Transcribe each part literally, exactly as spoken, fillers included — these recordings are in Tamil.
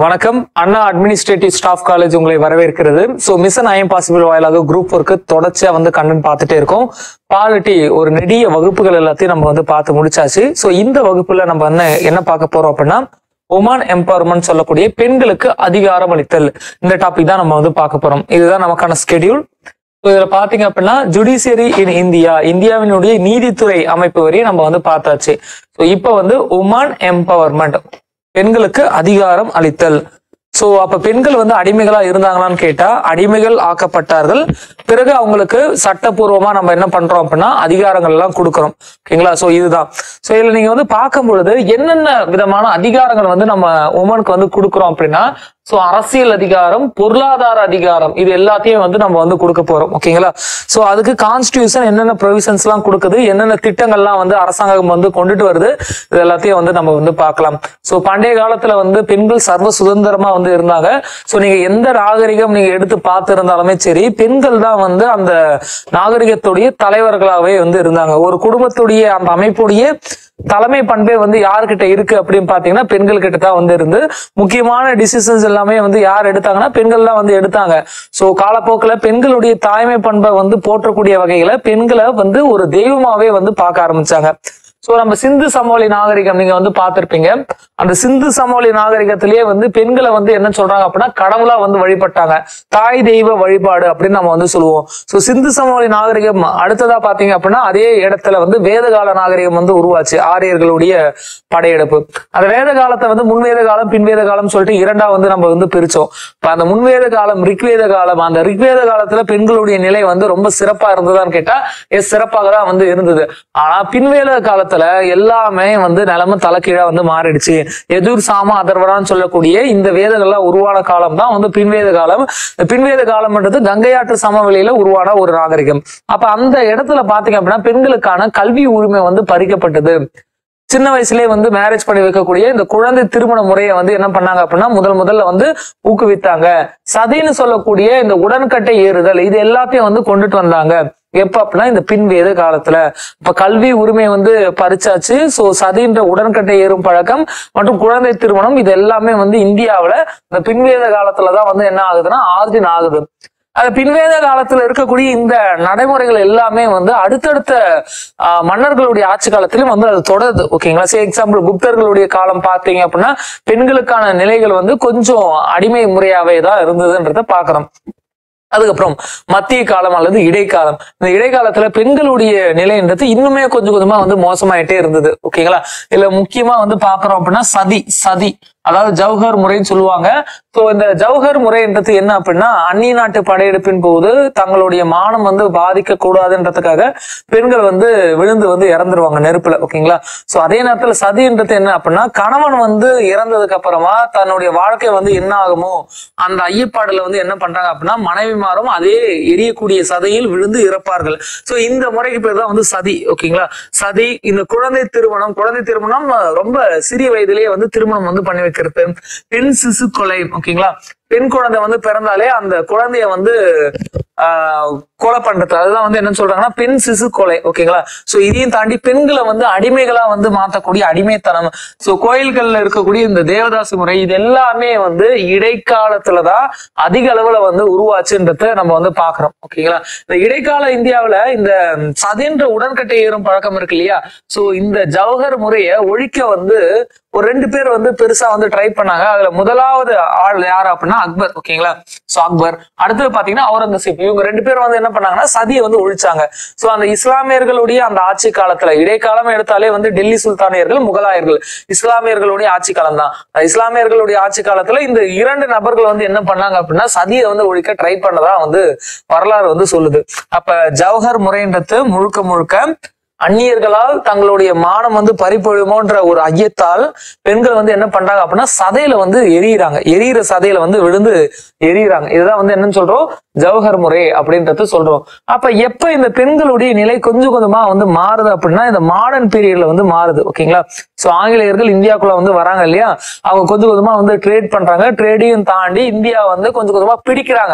வணக்கம். அண்ணா அட்மினிஸ்ட்ரேட்டிவ் ஸ்டாஃப் காலேஜ் உங்களை வரவேற்கிறது. So mission I'm possible வாயிலாக குரூப் ஒர்க்கு தொடர்ச்சியா வந்து கண்டென்ட் பார்த்துட்டே இருக்கோம். பாலிட்டி ஒரு நெடிய வகுப்புகள் எல்லாத்தையும் நம்ம வந்து பார்த்து முடிச்சாச்சு. ஸோ இந்த வகுப்புல நம்ம என்ன என்ன பார்க்க போறோம் அப்படின்னா, உமன் எம்பவர்மெண்ட் சொல்லக்கூடிய பெண்களுக்கு அதிகாரம் அளித்தல், இந்த டாபிக் தான் நம்ம வந்து பார்க்க போறோம். இதுதான் நமக்கான ஸ்கெடியூல். இதுல பாத்தீங்க அப்படின்னா ஜுடிஷியரி இன் இந்தியா, இந்தியாவினுடைய நீதித்துறை அமைப்பு வரையும் நம்ம வந்து பார்த்தாச்சு. ஸோ இப்போ வந்து உமன் எம்பவர்மெண்ட், பெண்களுக்கு அதிகாரம் அளித்தல். சோ அப்ப பெண்கள் வந்து அடிமைகளா இருந்தாங்களான்னு கேட்டா அடிமைகள் ஆக்கப்பட்டார்கள். பிறகு அவங்களுக்கு சட்டப்பூர்வமா நம்ம என்ன பண்றோம் அப்படின்னா அதிகாரங்கள் எல்லாம் கொடுக்கறோம். ஓகேங்களா? சோ இதுதான். சோ இதுல நீங்க வந்து பார்க்கும் பொழுது என்னென்ன விதமான அதிகாரங்கள் வந்து நம்ம உமனுக்கு வந்து கொடுக்குறோம் அப்படின்னா, சோ அரசியல் அதிகாரம், பொருளாதார அதிகாரம், இது எல்லாத்தையும் வந்து நம்ம வந்து கொடுக்க போறோம். ஓகேங்களா? சோ அதுக்கு கான்ஸ்டிடியூஷன் என்னென்ன ப்ரொவிஷன்ஸ் எல்லாம் கொடுக்குது, என்னென்ன திட்டங்கள்லாம் வந்து அரசாங்கம் வந்து கொண்டுட்டு வருது, இது எல்லாத்தையும் வந்து நம்ம வந்து பார்க்கலாம். சோ பண்டைய காலத்துல வந்து பெண்கள் சர்வ சுதந்திரமா வந்து இருந்தாங்க. சோ நீங்க எந்த நாகரிகம் நீங்க எடுத்து பார்த்து இருந்தாலுமே சரி, பெண்கள் தான் வந்து அந்த நாகரிகத்துடைய தலைவர்களாகவே வந்து இருந்தாங்க. ஒரு குடும்பத்துடைய அந்த அமைப்புடைய தலைமை பண்பே வந்து யாருக்கிட்ட இருக்கு அப்படின்னு பாத்தீங்கன்னா பெண்கள் கிட்ட தான் வந்து இருந்து முக்கியமான டிசிஷன்ஸ் எல்லாமே வந்து யார் எடுத்தாங்கன்னா பெண்கள் தான் வந்து எடுத்தாங்க. சோ காலப்போக்கில் பெண்களுடைய தாய்மை பண்பை வந்து போற்றக்கூடிய வகையில பெண்களை வந்து ஒரு தெய்வமாவே வந்து பார்க்க ஆரம்பிச்சாங்க. சோ நம்ம சிந்து சமவெளி நாகரிகம் நீங்க வந்து பார்த்திருப்பீங்க. அந்த சிந்து சமவெளி நாகரிகத்திலேயே வந்து பெண்களை வந்து என்ன சொல்றாங்க அப்படின்னா கடவுளா வந்து வழிபட்டாங்க. தாய் தெய்வ வழிபாடு அப்படின்னு நம்ம வந்து சொல்லுவோம். சோ சிந்து சமவெளி நாகரிகம் அடுத்ததா பாத்தீங்க அப்படின்னா அதே இடத்துல வந்து வேதகால நாகரிகம் வந்து உருவாச்சு, ஆரியர்களுடைய படையெடுப்பு. அந்த வேத காலத்தை வந்து முன்வேத காலம் பின்வேத காலம் சொல்லிட்டு இரண்டா வந்து நம்ம வந்து பிரிச்சோம். இப்ப அந்த முன்வேத காலம் ரிக்வேத காலம், அந்த ரிக்வேத காலத்துல பெண்களுடைய நிலை வந்து ரொம்ப சிறப்பா இருந்ததான்னு கேட்டா எஸ் சிறப்பாக தான் வந்து இருந்தது. ஆனா பின்வேத காலத்துல எல்லாமே வந்து நிலைமை தலைக்கீழா வந்து மாறிடுச்சு. எதிர் சாம அதர்வரான்னு சொல்லக்கூடிய இந்த வேதங்கள்லாம் உருவான காலம் தான் வந்து பின்வேத காலம். பின்வேத காலம்ன்றது கங்கையாற்று சமவெளியில உருவான ஒரு நாகரிகம். அப்ப அந்த இடத்துல பாத்தீங்க அப்படின்னா பெண்களுக்கான கல்வி உரிமை வந்து பறிக்கப்பட்டது. சின்ன வயசுலயே வந்து மேரேஜ் பண்ணி வைக்கக்கூடிய இந்த குழந்தை திருமண முறையை வந்து என்ன பண்ணாங்க அப்படின்னா முதல் முதல்ல வந்து ஊக்குவித்தாங்க. சதின்னு சொல்லக்கூடிய இந்த உடன்கட்டை ஏறுதல், இது எல்லாத்தையும் வந்து கொண்டுட்டு வந்தாங்க. எப்ப அப்படின்னா இந்த பின்வேத காலத்துல. இப்ப கல்வி உரிமை வந்து பறிச்சாச்சு. சோ சதின்ற உடன்கட்டை ஏறும் பழக்கம் மற்றும் குழந்தை திருமணம், இது எல்லாமே வந்து இந்தியாவில இந்த பின்வேத காலத்துலதான் வந்து என்ன ஆகுதுன்னா ஆர்ஜின் ஆகுது. அது பின்வேத காலத்துல இருக்கக்கூடிய இந்த நடைமுறைகள் எல்லாமே வந்து அடுத்தடுத்த ஆஹ் மன்னர்களுடைய ஆட்சி காலத்திலும் வந்து அது தொடருது. ஓகேங்களா? சே எக்ஸாம்பிள் புத்தர்களுடைய காலம் பார்த்தீங்க அப்படின்னா பெண்களுக்கான நிலைகள் வந்து கொஞ்சம் அடிமை முறையாவே தான் இருந்ததுன்றத பாக்குறோம். அதுக்கப்புறம் மத்திய காலம் அல்லது இடைக்காலம், இந்த இடைக்காலத்துல பெண்களுடைய நிலைன்றது இன்னுமே கொஞ்சம் கொஞ்சமா வந்து மோசமாயிட்டே இருந்தது. ஓகேங்களா? இதுல முக்கியமா வந்து பாக்குறோம் அப்படின்னா சதி சதி அதாவது ஜவஹர் முறைன்னு சொல்லுவாங்க. சோ இந்த ஜவஹர் முறைன்றது என்ன அப்படின்னா அந்நிய நாட்டு படையெடுப்பின் போது தங்களுடைய மானம் வந்து பாதிக்க கூடாதுன்றதுக்காக பெண்கள் வந்து விழுந்து வந்து இறந்துருவாங்க நெருப்புல. ஓகேங்களா? சோ அதே நேரத்துல சதின்றது என்ன அப்படின்னா கணவன் வந்து இறந்ததுக்கு அப்புறமா தன்னுடைய வாழ்க்கை வந்து என்ன ஆகுமோ அந்த ஐயப்பாடுல வந்து என்ன பண்றாங்க அப்படின்னா மனைவிமாரும் அதே எரியக்கூடிய சதையில் விழுந்து இறப்பார்கள். சோ இந்த முறைக்கு பேர் தான் வந்து சதி. ஓகேங்களா? சதி. இந்த குழந்தை திருமணம், குழந்தை திருமணம் ரொம்ப சிறிய வயதிலேயே வந்து திருமணம் வந்து பண்ணி வைக்கிறது. பெண் சிசு கொலை. ஓகேங்களா? பெண் குழந்தை வந்து பிறந்தாலே அந்த குழந்தைய வந்து ஆஹ் கொலை பண்றது, அதுதான் வந்து என்ன சொல்றாங்கன்னா பெண் சிசு கொலை. ஓகேங்களா? சோ இதையும் தாண்டி பெண்களை வந்து அடிமைகளா வந்து மாத்தக்கூடிய அடிமைத்தனம். சோ கோயில்கள்ல இருக்கக்கூடிய இந்த தேவதாசி முறை, இது எல்லாமே வந்து இடைக்காலத்துலதான் அதிக அளவுல வந்து உருவாச்சுன்றத நம்ம வந்து பாக்குறோம். ஓகேங்களா? இந்த இடைக்கால இந்தியாவில இந்த சதின்ற உடன்கட்டை ஏறும் பழக்கம் இருக்கு இல்லையா? சோ இந்த ஜவஹர் முறையை ஒழிக்க வந்து ஒரு ரெண்டு பேர் வந்து பெருசா வந்து ட்ரை பண்ணாங்க. அதுல முதலாவது ஆள் யாரு அப்படின்னா அக்பர். ஓகேங்களா? சோ அக்பர். அடுத்தது பாத்தீங்கன்னா அவுரங்கசீப். இவங்க ரெண்டு பேரும் வந்து என்ன பண்ணாங்கன்னா சதியை வந்து ஒழிச்சாங்க. சோ அந்த இஸ்லாமியர்களுடைய அந்த ஆட்சி காலத்துல, இடைக்காலம் எடுத்தாலே வந்து டெல்லி சுல்தானியர்கள், முகலாயர்கள், இஸ்லாமியர்களுடைய ஆட்சி காலம் தான். இஸ்லாமியர்களுடைய ஆட்சி காலத்துல இந்த இரண்டு நபர்கள் வந்து என்ன பண்ணாங்க அப்படின்னா சதியை வந்து ஒழிக்க ட்ரை பண்ணதா வந்து வரலாறு வந்து சொல்லுது. அப்ப ஜவஹர் முறைன்றது முழுக்க முழுக்க அந்நியர்களால் தங்களுடைய மானம் வந்து பறிப்பொழுமோன்ற ஒரு ஐயத்தால் பெண்கள் வந்து என்ன பண்றாங்க அப்படின்னா சதையில வந்து எரியிறாங்க. எரியிற சதையில வந்து விழுந்து எரியிறாங்க. இதுதான் வந்து என்னன்னு சொல்றோம் ஜவஹர் முறை அப்படின்றத சொல்றோம். அப்ப எப்ப இந்த பெண்களுடைய நிலை கொஞ்சம் கொஞ்சமா வந்து மாறுது அப்படின்னா இந்த மாடர்ன் பீரியட்ல வந்து மாறுது. ஓகேங்களா? சோ ஆங்கிலேயர்கள் இந்தியாக்குள்ள வந்து வராங்க இல்லையா? அவங்க கொஞ்சம் கொஞ்சமா வந்து ட்ரேட் பண்றாங்க. ட்ரேடையும் தாண்டி இந்தியா வந்து கொஞ்சம் கொஞ்சமா பிடிக்கிறாங்க.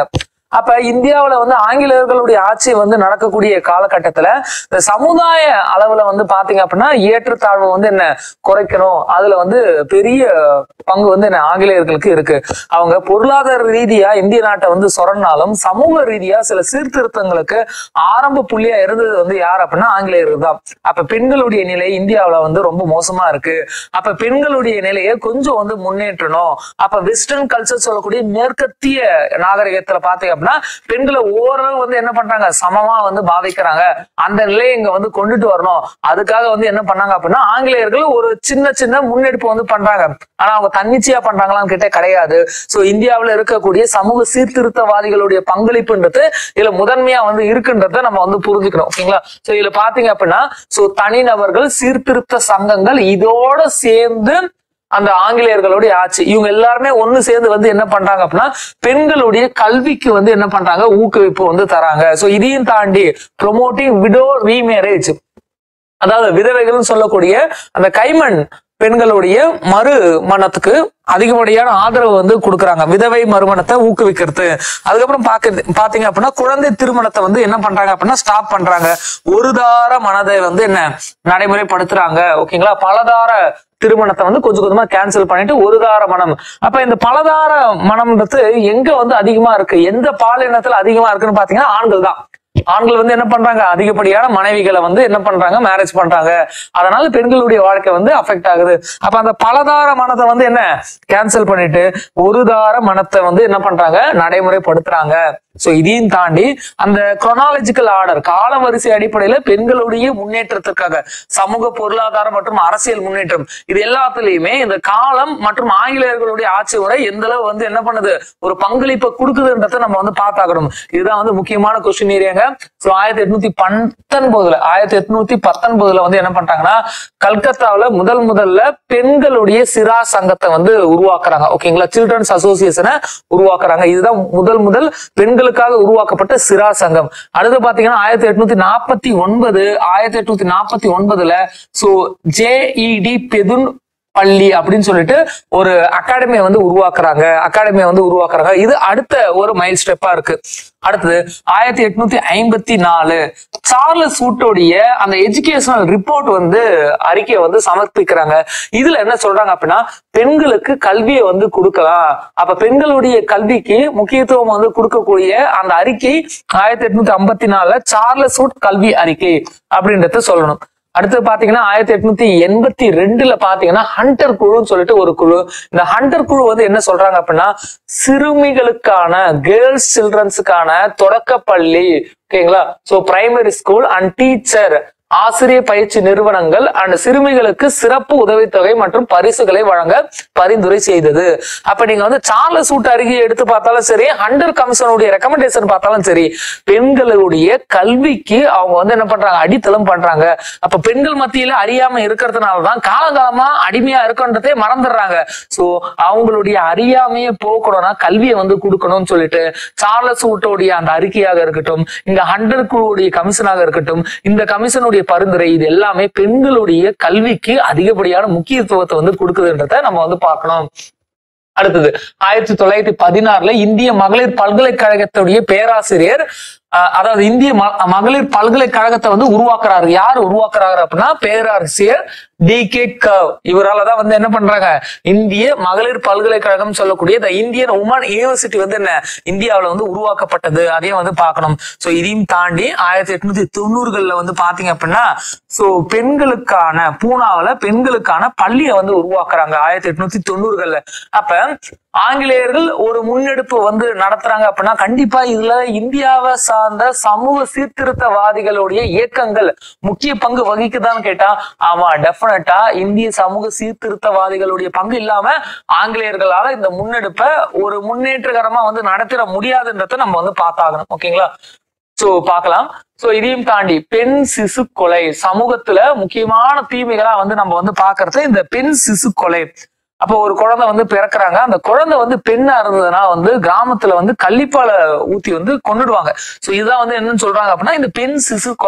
அப்ப இந்தியாவுல வந்து ஆங்கிலேயர்களுடைய ஆட்சி வந்து நடக்கக்கூடிய காலகட்டத்துல இந்த சமுதாய அளவுல வந்து பாத்தீங்க அப்படின்னா ஏற்றத்தாழ்வு வந்து என்ன குறைக்கணும், அதுல வந்து பெரிய பங்கு வந்து என்ன ஆங்கிலேயர்களுக்கு இருக்கு. அவங்க பொருளாதார ரீதியா இந்திய நாட்டை வந்து சொரனாலும் சமூக ரீதியா சில சீர்திருத்தங்களுக்கு ஆரம்ப புள்ளியா இருந்தது வந்து யார் அப்படின்னா ஆங்கிலேயர்கள் தான். அப்ப பெண்களுடைய நிலை இந்தியாவுல வந்து ரொம்ப மோசமா இருக்கு. அப்ப பெண்களுடைய நிலையை கொஞ்சம் வந்து முன்னேற்றணும். அப்ப வெஸ்டர்ன் கல்ச்சர் சொல்லக்கூடிய மேற்கத்திய நாகரிகத்துல பாத்தீங்க அப்படின்னா பெண்களை ஓரளவு வந்து என்ன பண்றாங்க, சமமா வந்து பாதிக்கிறாங்க. அந்த நிலையை இங்க வந்து கொண்டுட்டு வரணும். அதுக்காக வந்து என்ன பண்ணாங்க அப்படின்னா ஆங்கிலேயர்கள் ஒரு சின்ன சின்ன முன்னெடுப்பு வந்து பண்றாங்க. ஆனா அவங்க தன்னிச்சையா பண்றாங்களான்னு கேட்டே கிடையாது. சோ இந்தியாவுல இருக்கக்கூடிய சமூக சீர்திருத்தவாதிகளுடைய பங்களிப்புன்றது இதுல முதன்மையா வந்து இருக்குன்றத நம்ம வந்து புரிஞ்சுக்கணும். ஓகேங்களா? சோ இதுல பாத்தீங்க அப்படின்னா சோ தனிநபர்கள், சீர்திருத்த சங்கங்கள் இதோட சேர்ந்து அந்த ஆங்கிலேயர்களுடைய ஆட்சி, இவங்க எல்லாருமே ஒண்ணு சேர்ந்து வந்து என்ன பண்றாங்க அப்படின்னா பெண்களுடைய கல்விக்கு வந்து என்ன பண்றாங்க, ஊக்குவிப்பு வந்து தராங்க. சோ இதையும் தாண்டி ப்ரொமோட்டிங் விடோ ரீமேரேஜ், அதாவது விதவைகள் சொல்லக்கூடிய அந்த கைமண் பெண்களுடைய மறுமணத்துக்கு அதிகப்படியான ஆதரவு வந்து கொடுக்குறாங்க. விதவை மறுமணத்தை ஊக்குவிக்கிறது. அதுக்கப்புறம் பாக்க பாத்தீங்க அப்படின்னா குழந்தை திருமணத்தை வந்து என்ன பண்றாங்க அப்படின்னா ஸ்டாப் பண்றாங்க. ஒரு தார மனதை வந்து என்ன நடைமுறைப்படுத்துறாங்க. ஓகேங்களா? பலதார திருமணத்தை வந்து கொஞ்சம் கொஞ்சமா கேன்சல் பண்ணிட்டு ஒரு தார மனம். அப்ப இந்த பலதார மனம்ன்றது எங்க வந்து அதிகமா இருக்கு, எந்த பாலினத்துல அதிகமா இருக்குன்னு பாத்தீங்கன்னா ஆண்கள் தான். ஆண்கள் வந்து என்ன பண்றாங்க, அதிகப்படியான மனைவிகளை வந்து என்ன பண்றாங்க, மேரேஜ் பண்றாங்க. அதனால பெண்களுடைய வாழ்க்கை வந்து அஃபெக்ட் ஆகுது. அப்ப அந்த பலதார மனத்தை வந்து என்ன கேன்சல் பண்ணிட்டு ஒரு தார மனத்தை வந்து என்ன பண்றாங்க, நடைமுறைப்படுத்துறாங்க. சோ இதையும் தாண்டி அந்த குரோனாலஜிக்கல் ஆர்டர், கால வரிசை அடிப்படையில பெண்களுடைய முன்னேற்றத்திற்காக சமூக பொருளாதார மற்றும் அரசியல் முன்னேற்றம் இது எல்லாத்துலயுமே இந்த காலம் மற்றும் ஆங்கிலேயர்களுடைய ஆட்சி முறை எந்த அளவு வந்து என்ன பண்ணுது, ஒரு பங்களிப்பை கொடுக்குதுன்றத நம்ம வந்து பார்த்தாக்கணும். இதுதான் வந்து முக்கியமான கொஸ்டின் ஏரியாங்க. சோ ஆயிரத்தி எட்நூத்தி பத்தொன்பதுல ஆயிரத்தி எட்நூத்தி பத்தொன்பதுல வந்து என்ன பண்றாங்கன்னா கல்கத்தாவில முதல் முதல்ல பெண்களுடைய சிரா சங்கத்தை வந்து உருவாக்குறாங்க. ஓகேங்களா? சில்ட்ரன்ஸ் அசோசியேஷனை உருவாக்குறாங்க. இதுதான் முதல் முதல் பெண்களுக்காக உருவாக்கப்பட்ட சிரா சங்கம். அடுத்து பாத்தீங்கன்னா ஆயிரத்தி எட்நூத்தி நாற்பத்தி ஒன்பது ஆயிரத்தி எட்நூத்தி நாற்பத்தி ஒன்பதுல சோ ஜேஇடி பெதுன் பள்ளி அப்படின்னு சொல்லிட்டு ஒரு அகாடமியை வந்து உருவாக்குறாங்க. அகாடமியை வந்து உருவாக்குறாங்க. இது அடுத்த ஒரு மைல் ஸ்டெப்பா இருக்கு. அடுத்தது ஆயிரத்தி எட்நூத்தி ஐம்பத்தி நாலு சார்லஸ் வூட்டோடைய அந்த எஜுகேஷனல் ரிப்போர்ட் வந்து அறிக்கையை வந்து சமர்ப்பிக்கிறாங்க. இதுல என்ன சொல்றாங்க அப்படின்னா பெண்களுக்கு கல்வியை வந்து கொடுக்கலாம். அப்ப பெண்களுடைய கல்விக்கு முக்கியத்துவம் வந்து கொடுக்கக்கூடிய அந்த அறிக்கை ஆயிரத்தி எட்நூத்தி ஐம்பத்தி நாலுல சார்லஸ் வூட் கல்வி அறிக்கை அப்படின்றத சொல்லணும். அடுத்து பாத்தீங்கன்னா ஆயிரத்தி எட்நூத்தி எண்பத்தி ரெண்டுல பாத்தீங்கன்னா ஹண்டர் குழுன்னு சொல்லிட்டு ஒரு குழு. இந்த ஹண்டர் குழு வந்து என்ன சொல்றாங்க அப்படின்னா சிறுமிகளுக்கான கேர்ள்ஸ் சில்ட்ரன்ஸுக்கான தொடக்க பள்ளி, ஓகேங்களா, so primary school and teacher ஆசிரியர் பயிற்சி நிறுவனங்கள் அண்ட் சிறுமிகளுக்கு சிறப்பு உதவித்தொகை மற்றும் பரிசுகளை வழங்க பரிந்துரை செய்தது. அப்ப நீங்க வந்து சார்லஸ் வூட் அறிக்கையை எடுத்து பார்த்தாலும் சரி, ஹண்டர் கமிஷனுடைய ரெக்கமெண்டேஷன் பார்த்தாலும் சரி, பெண்களுடைய கல்விக்கு அவங்க வந்து என்ன பண்றாங்க, அடித்தளம் பண்றாங்க. அப்ப பெண்கள் மத்தியில அறியாம இருக்கிறதுனாலதான் காலகாலமா அடிமையா இருக்குன்றதே மறந்துடுறாங்க. சோ அவங்களுடைய அறியாமையை போக்கணும்னா கல்வியை வந்து கொடுக்கணும்னு சொல்லிட்டு சார்லஸ் வூட்டோடைய அந்த அறிக்கையாக இருக்கட்டும், இந்த ஹண்டர் குழுவுடைய கமிஷனாக இருக்கட்டும், இந்த கமிஷனுடைய பரிந்துரை இது எல்லாமே பெண்களுடைய கல்விக்கு அதிகப்படியான முக்கியத்துவத்தை வந்து கொடுக்குதுன்றத நம்ம வந்து பார்க்கணும். அடுத்தது ஆயிரத்தி தொள்ளாயிரத்தி பதினாறுல இந்திய மகளிர் பல்கலைக்கழகத்துடைய பேராசிரியர் அதாவது இந்திய மகளிர் பல்கலைக்கழகத்தை வந்து உருவாக்குறாரு. யார் உருவாக்குறாரு அப்படின்னா பேராசிரியர் டி கே கர்வ். இவராலதான் வந்து என்ன பண்றாங்க, இந்திய மகளிர் பல்கலைக்கழகம் சொல்லக்கூடிய த இந்தியன் உமன் யூனிவர்சிட்டி வந்து என்ன இந்தியாவில வந்து உருவாக்கப்பட்டது. அதையும் வந்து பார்க்கணும். சோ இதையும் தாண்டி ஆயிரத்தி எட்நூத்தி தொண்ணூறுகள்ல வந்து பாத்தீங்க அப்படின்னா சோ பெண்களுக்கான பூனாவில பெண்களுக்கான பள்ளியை வந்து உருவாக்குறாங்க ஆயிரத்தி எட்நூத்தி தொண்ணூறுகள்ல. அப்ப ஆங்கிலேயர்கள் ஒரு முன்னெடுப்பு வந்து நடத்துறாங்க அப்படின்னா கண்டிப்பா இதுல இந்தியாவை சார்ந்த சமூக சீர்திருத்தவாதிகளுடைய இயக்கங்கள் முக்கிய பங்கு வகிக்குதான்னு கேட்டா ஆமா, டெஃபினட்டா இந்திய சமூக சீர்திருத்தவாதிகளுடைய பங்கு இல்லாம ஆங்கிலேயர்களால இந்த முன்னெடுப்பை ஒரு முன்னேற்றகரமா வந்து நடத்திட முடியாதுன்றத நம்ம வந்து பார்த்தாகணும். ஓகேங்களா? சோ பார்க்கலாம். சோ இதையும் தாண்டி பெண் சிசு கொலை சமூகத்துல முக்கியமான தீமைகளா வந்து நம்ம வந்து பாக்குறது இந்த பெண் சிசு கொலை. அப்போ ஒரு குழந்தை வந்து பிறக்கிறாங்க, அந்த குழந்தை வந்து பெண்ணா இருந்ததுன்னா வந்து கிராமத்துல வந்து கள்ளிப்பாலை ஊத்தி வந்து கொண்டுடுவாங்க. சோ இதுதான் வந்து என்னன்னு சொல்றாங்க அப்படின்னா இந்த பெண் சிசு கொலை.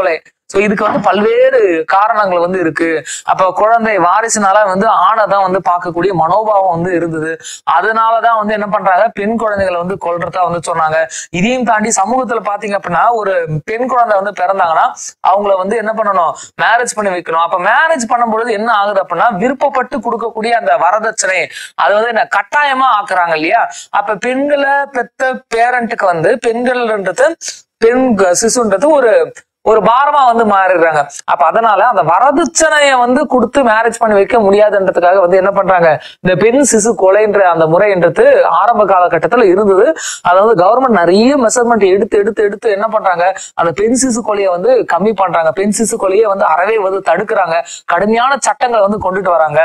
சோ இதுக்கு வந்து பல்வேறு காரணங்கள் வந்து இருக்கு. அப்ப குழந்தை வாரிசுனால வந்து ஆணைதான் வந்து பார்க்கக்கூடிய மனோபாவம் வந்து இருந்தது. அதனாலதான் வந்து என்ன பண்றாங்க, பெண் குழந்தைகளை வந்து கொல்றதா வந்து சொன்னாங்க. இதையும் தாண்டி சமூகத்துல பாத்தீங்க அப்படின்னா ஒரு பெண் குழந்தை வந்து பிறந்தாங்கன்னா அவங்கள வந்து என்ன பண்ணணும், மேரேஜ் பண்ணி வைக்கணும். அப்ப மேரேஜ் பண்ணும்பொழுது என்ன ஆகுது அப்படின்னா விருப்பப்பட்டு கொடுக்கக்கூடிய அந்த வரதட்சணை அது வந்து என்ன கட்டாயமா ஆக்குறாங்க இல்லையா. அப்ப பெண்களை பெத்த பேரண்ட்டுக்கு வந்து பெண்கள்ன்றது பெண் சிசுன்றது ஒரு ஒரு பாரமா வந்து மாறிடுறாங்க. அப்ப அதனால அந்த வரதட்சணைய வந்து கொடுத்து மேரேஜ் பண்ணி வைக்க முடியாதுன்றதுக்காக வந்து என்ன பண்றாங்க, இந்த பெண் சிசு கொலைன்ற அந்த முறைன்றது ஆரம்ப காலகட்டத்துல இருந்தது. அதாவது கவர்மெண்ட் நிறைய மெஷர்மெண்ட் எடுத்து எடுத்து எடுத்து என்ன பண்றாங்க, அந்த பெண் சிசு கொலையை வந்து கம்மி பண்றாங்க. பெண் சிசு கொலையை வந்து அறவே வந்து தடுக்கிறாங்க. கடுமையான சட்டங்களை வந்து கொண்டுட்டு வராங்க.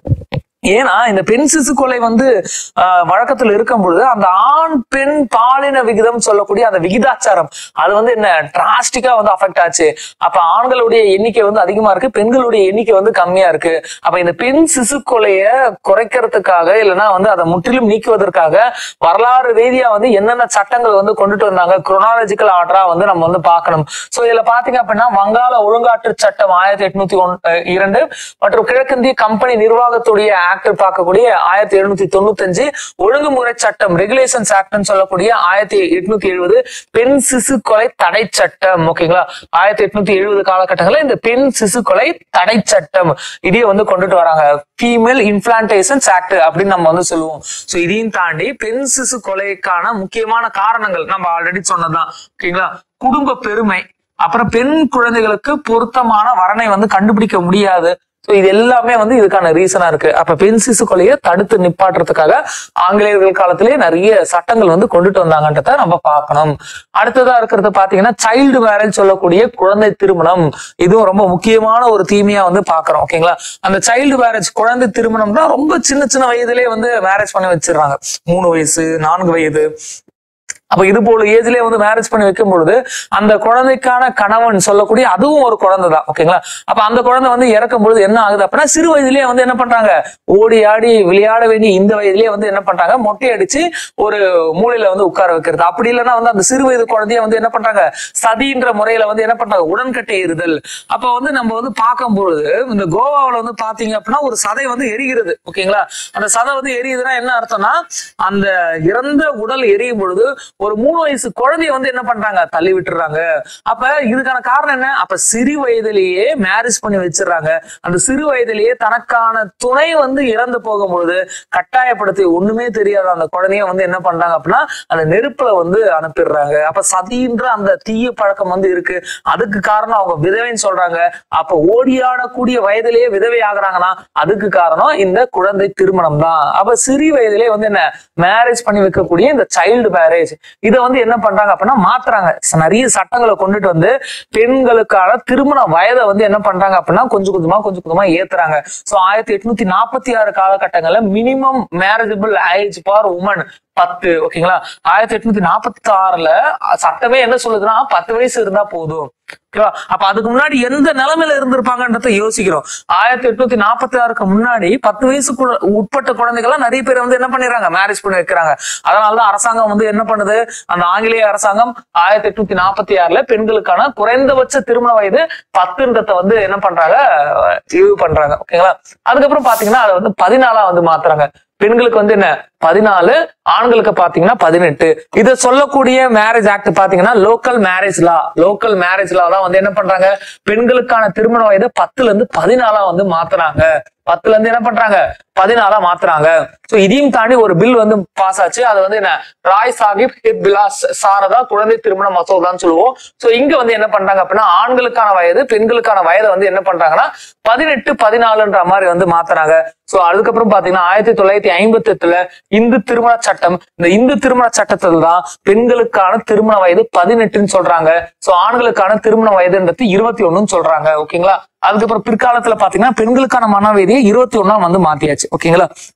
ஏன்னா இந்த பெண் சிசு கொலை வந்து ஆஹ் வழக்கத்துல இருக்கும் பொழுது அந்த ஆண் பெண் பாலின விகிதம் சொல்லக்கூடிய அந்த விகிதாச்சாரம் அது வந்து என்ன டிராஸ்டிக்கா வந்து அஃபெக்ட் ஆச்சு. அப்ப ஆண்களுடைய எண்ணிக்கை வந்து அதிகமா இருக்கு, பெண்களுடைய எண்ணிக்கை வந்து கம்மியா இருக்கு. அப்ப இந்த பெண் சிசு கொலைய குறைக்கிறதுக்காக இல்லைன்னா வந்து அதை முற்றிலும் நீக்குவதற்காக வரலாறு ரீதியா வந்து என்னென்ன சட்டங்கள் வந்து கொண்டுட்டு வந்தாங்க, குரோனாலஜிக்கல் ஆர்டரா வந்து நம்ம வந்து பார்க்கணும். சோ இதுல பாத்தீங்க அப்படின்னா வங்காள ஒழுங்காற்று சட்டம் ஆயிரத்தி எட்நூத்தி ஒன் இரண்டு மற்றும் கிழக்கிந்திய கம்பெனி நிர்வாகத்துடைய பார்க்கக்கூடிய ஆயிரத்தி எழுநூத்தி தொண்ணூத்தி அஞ்சு, ஒழுங்குமுறை சட்டம் ரெகுலேஷன்ஸ் ஆக்ட்னு சொல்லக்கூடிய ஆயிரத்தி எட்நூத்தி எழுபது, பெண் சிசு கொலை தடை சட்டம். ஓகேங்களா, ஆயிரத்தி எட்நூத்தி எழுபது காலகட்டங்களில் இந்த பெண் சிசு கொலை தடை சட்டம் இதையே வந்து கொண்டுட்டு வராங்க. ஃபீமேல் இன்ஃபிளான்டேஷன்ஸ் ஆக்ட் அப்படின்னு நம்ம வந்து சொல்லுவோம். சோ இதையும் தாண்டி பெண் சிசு கொலைக்கான முக்கியமான காரணங்கள் நம்ம ஆல்ரெடி சொன்னதுதான். ஓகேங்களா, குடும்ப பெருமை, அப்புறம் பெண் குழந்தைகளுக்கு பொருத்தமான வரனை வந்து கண்டுபிடிக்க முடியாது. இது எல்லாமே வந்து இதுக்கான ரீசனா இருக்கு. அப்ப பெண் சிசு கொலையை தடுத்து நிப்பாட்டுறதுக்காக ஆங்கிலேயர்கள் காலத்திலேயே நிறைய சட்டங்கள் வந்து கொண்டுட்டு வந்தாங்கன்றத நம்ம பார்க்கணும். அடுத்ததா இருக்கிறது பாத்தீங்கன்னா சைல்டு மேரேஜ் சொல்லக்கூடிய குழந்தை திருமணம். இதுவும் ரொம்ப முக்கியமான ஒரு தீமையா வந்து பாக்குறோம். ஓகேங்களா, அந்த சைல்டு மேரேஜ் குழந்தை திருமணம்னா ரொம்ப சின்ன சின்ன வயதுலயே வந்து மேரேஜ் பண்ணி வச்சிடறாங்க. மூணு வயசு நான்கு வயது அப்ப இது போல ஏஜ்லயே வந்து மேரேஜ் பண்ணி வைக்கும் பொழுது அந்த குழந்தைக்கான கணவன் சொல்லக்கூடிய அதுவும் ஒரு குழந்தை தான். ஓகேங்களா, அப்ப அந்த குழந்தை வந்து இறக்கும் பொழுது என்ன ஆகுது அப்படின்னா சிறு வயதிலேயே வந்து என்ன பண்றாங்க, ஓடி ஆடி விளையாட வேண்டிய இந்த வயதிலேயே வந்து என்ன பண்றாங்க, மொட்டை அடிச்சு ஒரு மூலையில வந்து உட்கார வைக்கிறது. அப்படி இல்லைன்னா வந்து அந்த சிறு வயது குழந்தைய வந்து என்ன பண்றாங்க, சதின்ற முறையில வந்து என்ன பண்றாங்க, உடன்கட்டை எறிதல். அப்ப வந்து நம்ம வந்து பார்க்கும் பொழுது இந்த கோவாவில வந்து பாத்தீங்க அப்படின்னா ஒரு சதை வந்து எரிகிறது. ஓகேங்களா, அந்த சதை வந்து எரியுதுன்னா என்ன அர்த்தம்னா அந்த இறந்த உடல் எரியும் பொழுது ஒரு மூணு வயசு குழந்தைய வந்து என்ன பண்றாங்க, தள்ளி விட்டுறாங்க. அப்ப இதுக்கான காரணம் என்ன, அப்ப சிறு வயதிலேயே மேரேஜ் பண்ணி வச்சிடறாங்க. அந்த சிறு வயதிலேயே தனக்கான துணை வந்து இறந்து போகும்பொழுது கட்டாயப்படுத்தி ஒண்ணுமே தெரியாத அந்த குழந்தைய வந்து என்ன பண்றாங்க அப்படின்னா அந்த நெருப்புல வந்து அனுப்பிடுறாங்க. அப்ப சதின்ற அந்த தீய பழக்கம் வந்து இருக்கு. அதுக்கு காரணம் அவங்க விதவைன்னு சொல்றாங்க. அப்ப ஓடியாடக்கூடிய வயதிலேயே விதவை ஆகுறாங்கன்னா அதுக்கு காரணம் இந்த குழந்தை திருமணம் தான். அப்ப சிறு வயதிலேயே வந்து என்ன மேரேஜ் பண்ணி வைக்கக்கூடிய இந்த சைல்டு மேரேஜ் இதை வந்து என்ன பண்றாங்க அப்படின்னா மாத்துறாங்க. நிறைய சட்டங்களை கொண்டுட்டு வந்து பெண்களுக்கான திருமண வயதை வந்து என்ன பண்றாங்க அப்படின்னா கொஞ்சம் கொஞ்சமா கொஞ்சம் கொஞ்சமா ஏத்துறாங்க. சோ ஆயிரத்தி எட்நூத்தி நாற்பத்தி ஆறு காலகட்டங்கள்ல minimum marriageable age for women பத்து. ஓகேங்களா, ஆயிரத்தி எட்நூத்தி நாற்பத்தி ஆறுல சட்டமே என்ன சொல்லுதுன்னா பத்து வயசு இருந்தா போதும். ஓகேவா, அப்ப அதுக்கு முன்னாடி எந்த நிலைமையில இருந்திருப்பாங்கன்றத யோசிக்கிறோம். ஆயிரத்தி எட்நூத்தி நாற்பத்தி ஆறுக்கு முன்னாடி பத்து வயசுக்கு உட்பட்ட குழந்தைகள்லாம் நிறைய பேர் வந்து என்ன பண்ணிடுறாங்க, மேரேஜ் பண்ணி வைக்கிறாங்க. அதனாலதான் அரசாங்கம் வந்து என்ன பண்ணுது, அந்த ஆங்கிலேய அரசாங்கம் ஆயிரத்தி எட்நூத்தி நாற்பத்தி ஆறுல பெண்களுக்கான குறைந்தபட்ச திருமண வயது பத்துன்றத வந்து என்ன பண்றாங்க, இது பண்றாங்க. ஓகேங்களா, அதுக்கப்புறம் பாத்தீங்கன்னா அதை வந்து பதினாலா வந்து மாத்துறாங்க. பெண்களுக்கு வந்து என்ன பதினாலு, ஆண்களுக்கு பாத்தீங்கன்னா பதினெட்டு. இதை சொல்லக்கூடிய மேரேஜ் ஆக்ட் பாத்தீங்கன்னா local marriage law. Local marriage law தான் வந்து என்ன பண்றாங்க, பெண்களுக்கான திருமண வயது பத்துல இருந்து பதினாலா வந்து மாத்துறாங்க. பத்துல இருந்து என்ன பண்றாங்க, பதினாலா மாத்துறாங்க. சோ இதையும் தாண்டி ஒரு பில் வந்து பாஸ் ஆச்சு. அது வந்து என்ன, ராய் சாஹிப் ஹித் பிலாஸ் சாரதா குழந்தை திருமண மசோதான்னு சொல்லுவோம். சோ இங்க வந்து என்ன பண்றாங்க அப்படின்னா ஆண்களுக்கான வயது பெண்களுக்கான வயதை வந்து என்ன பண்றாங்கன்னா பதினெட்டு பதினாலுன்ற மாதிரி வந்து மாத்துறாங்க. சோ அதுக்கப்புறம் பாத்தீங்கன்னா ஆயிரத்தி தொள்ளாயிரத்தி ஐம்பத்தி எட்டுல இந்து திருமண சட்டம். இந்த இந்து திருமண சட்டத்துல தான் பெண்களுக்கான திருமண வயது பதினெட்டுன்னு சொல்றாங்க. சோ ஆண்களுக்கான திருமண வயதுன்றது இருபத்தி ஒண்ணுன்னு சொல்றாங்க. ஓகேங்களா, அதுக்கப்புறம் பிற்காலத்துல பாத்தீங்கன்னா பெண்களுக்கான மனவெதியை இருபத்தி ஒண்ணா வந்து மாத்தியாச்சு. ஓகேங்களா,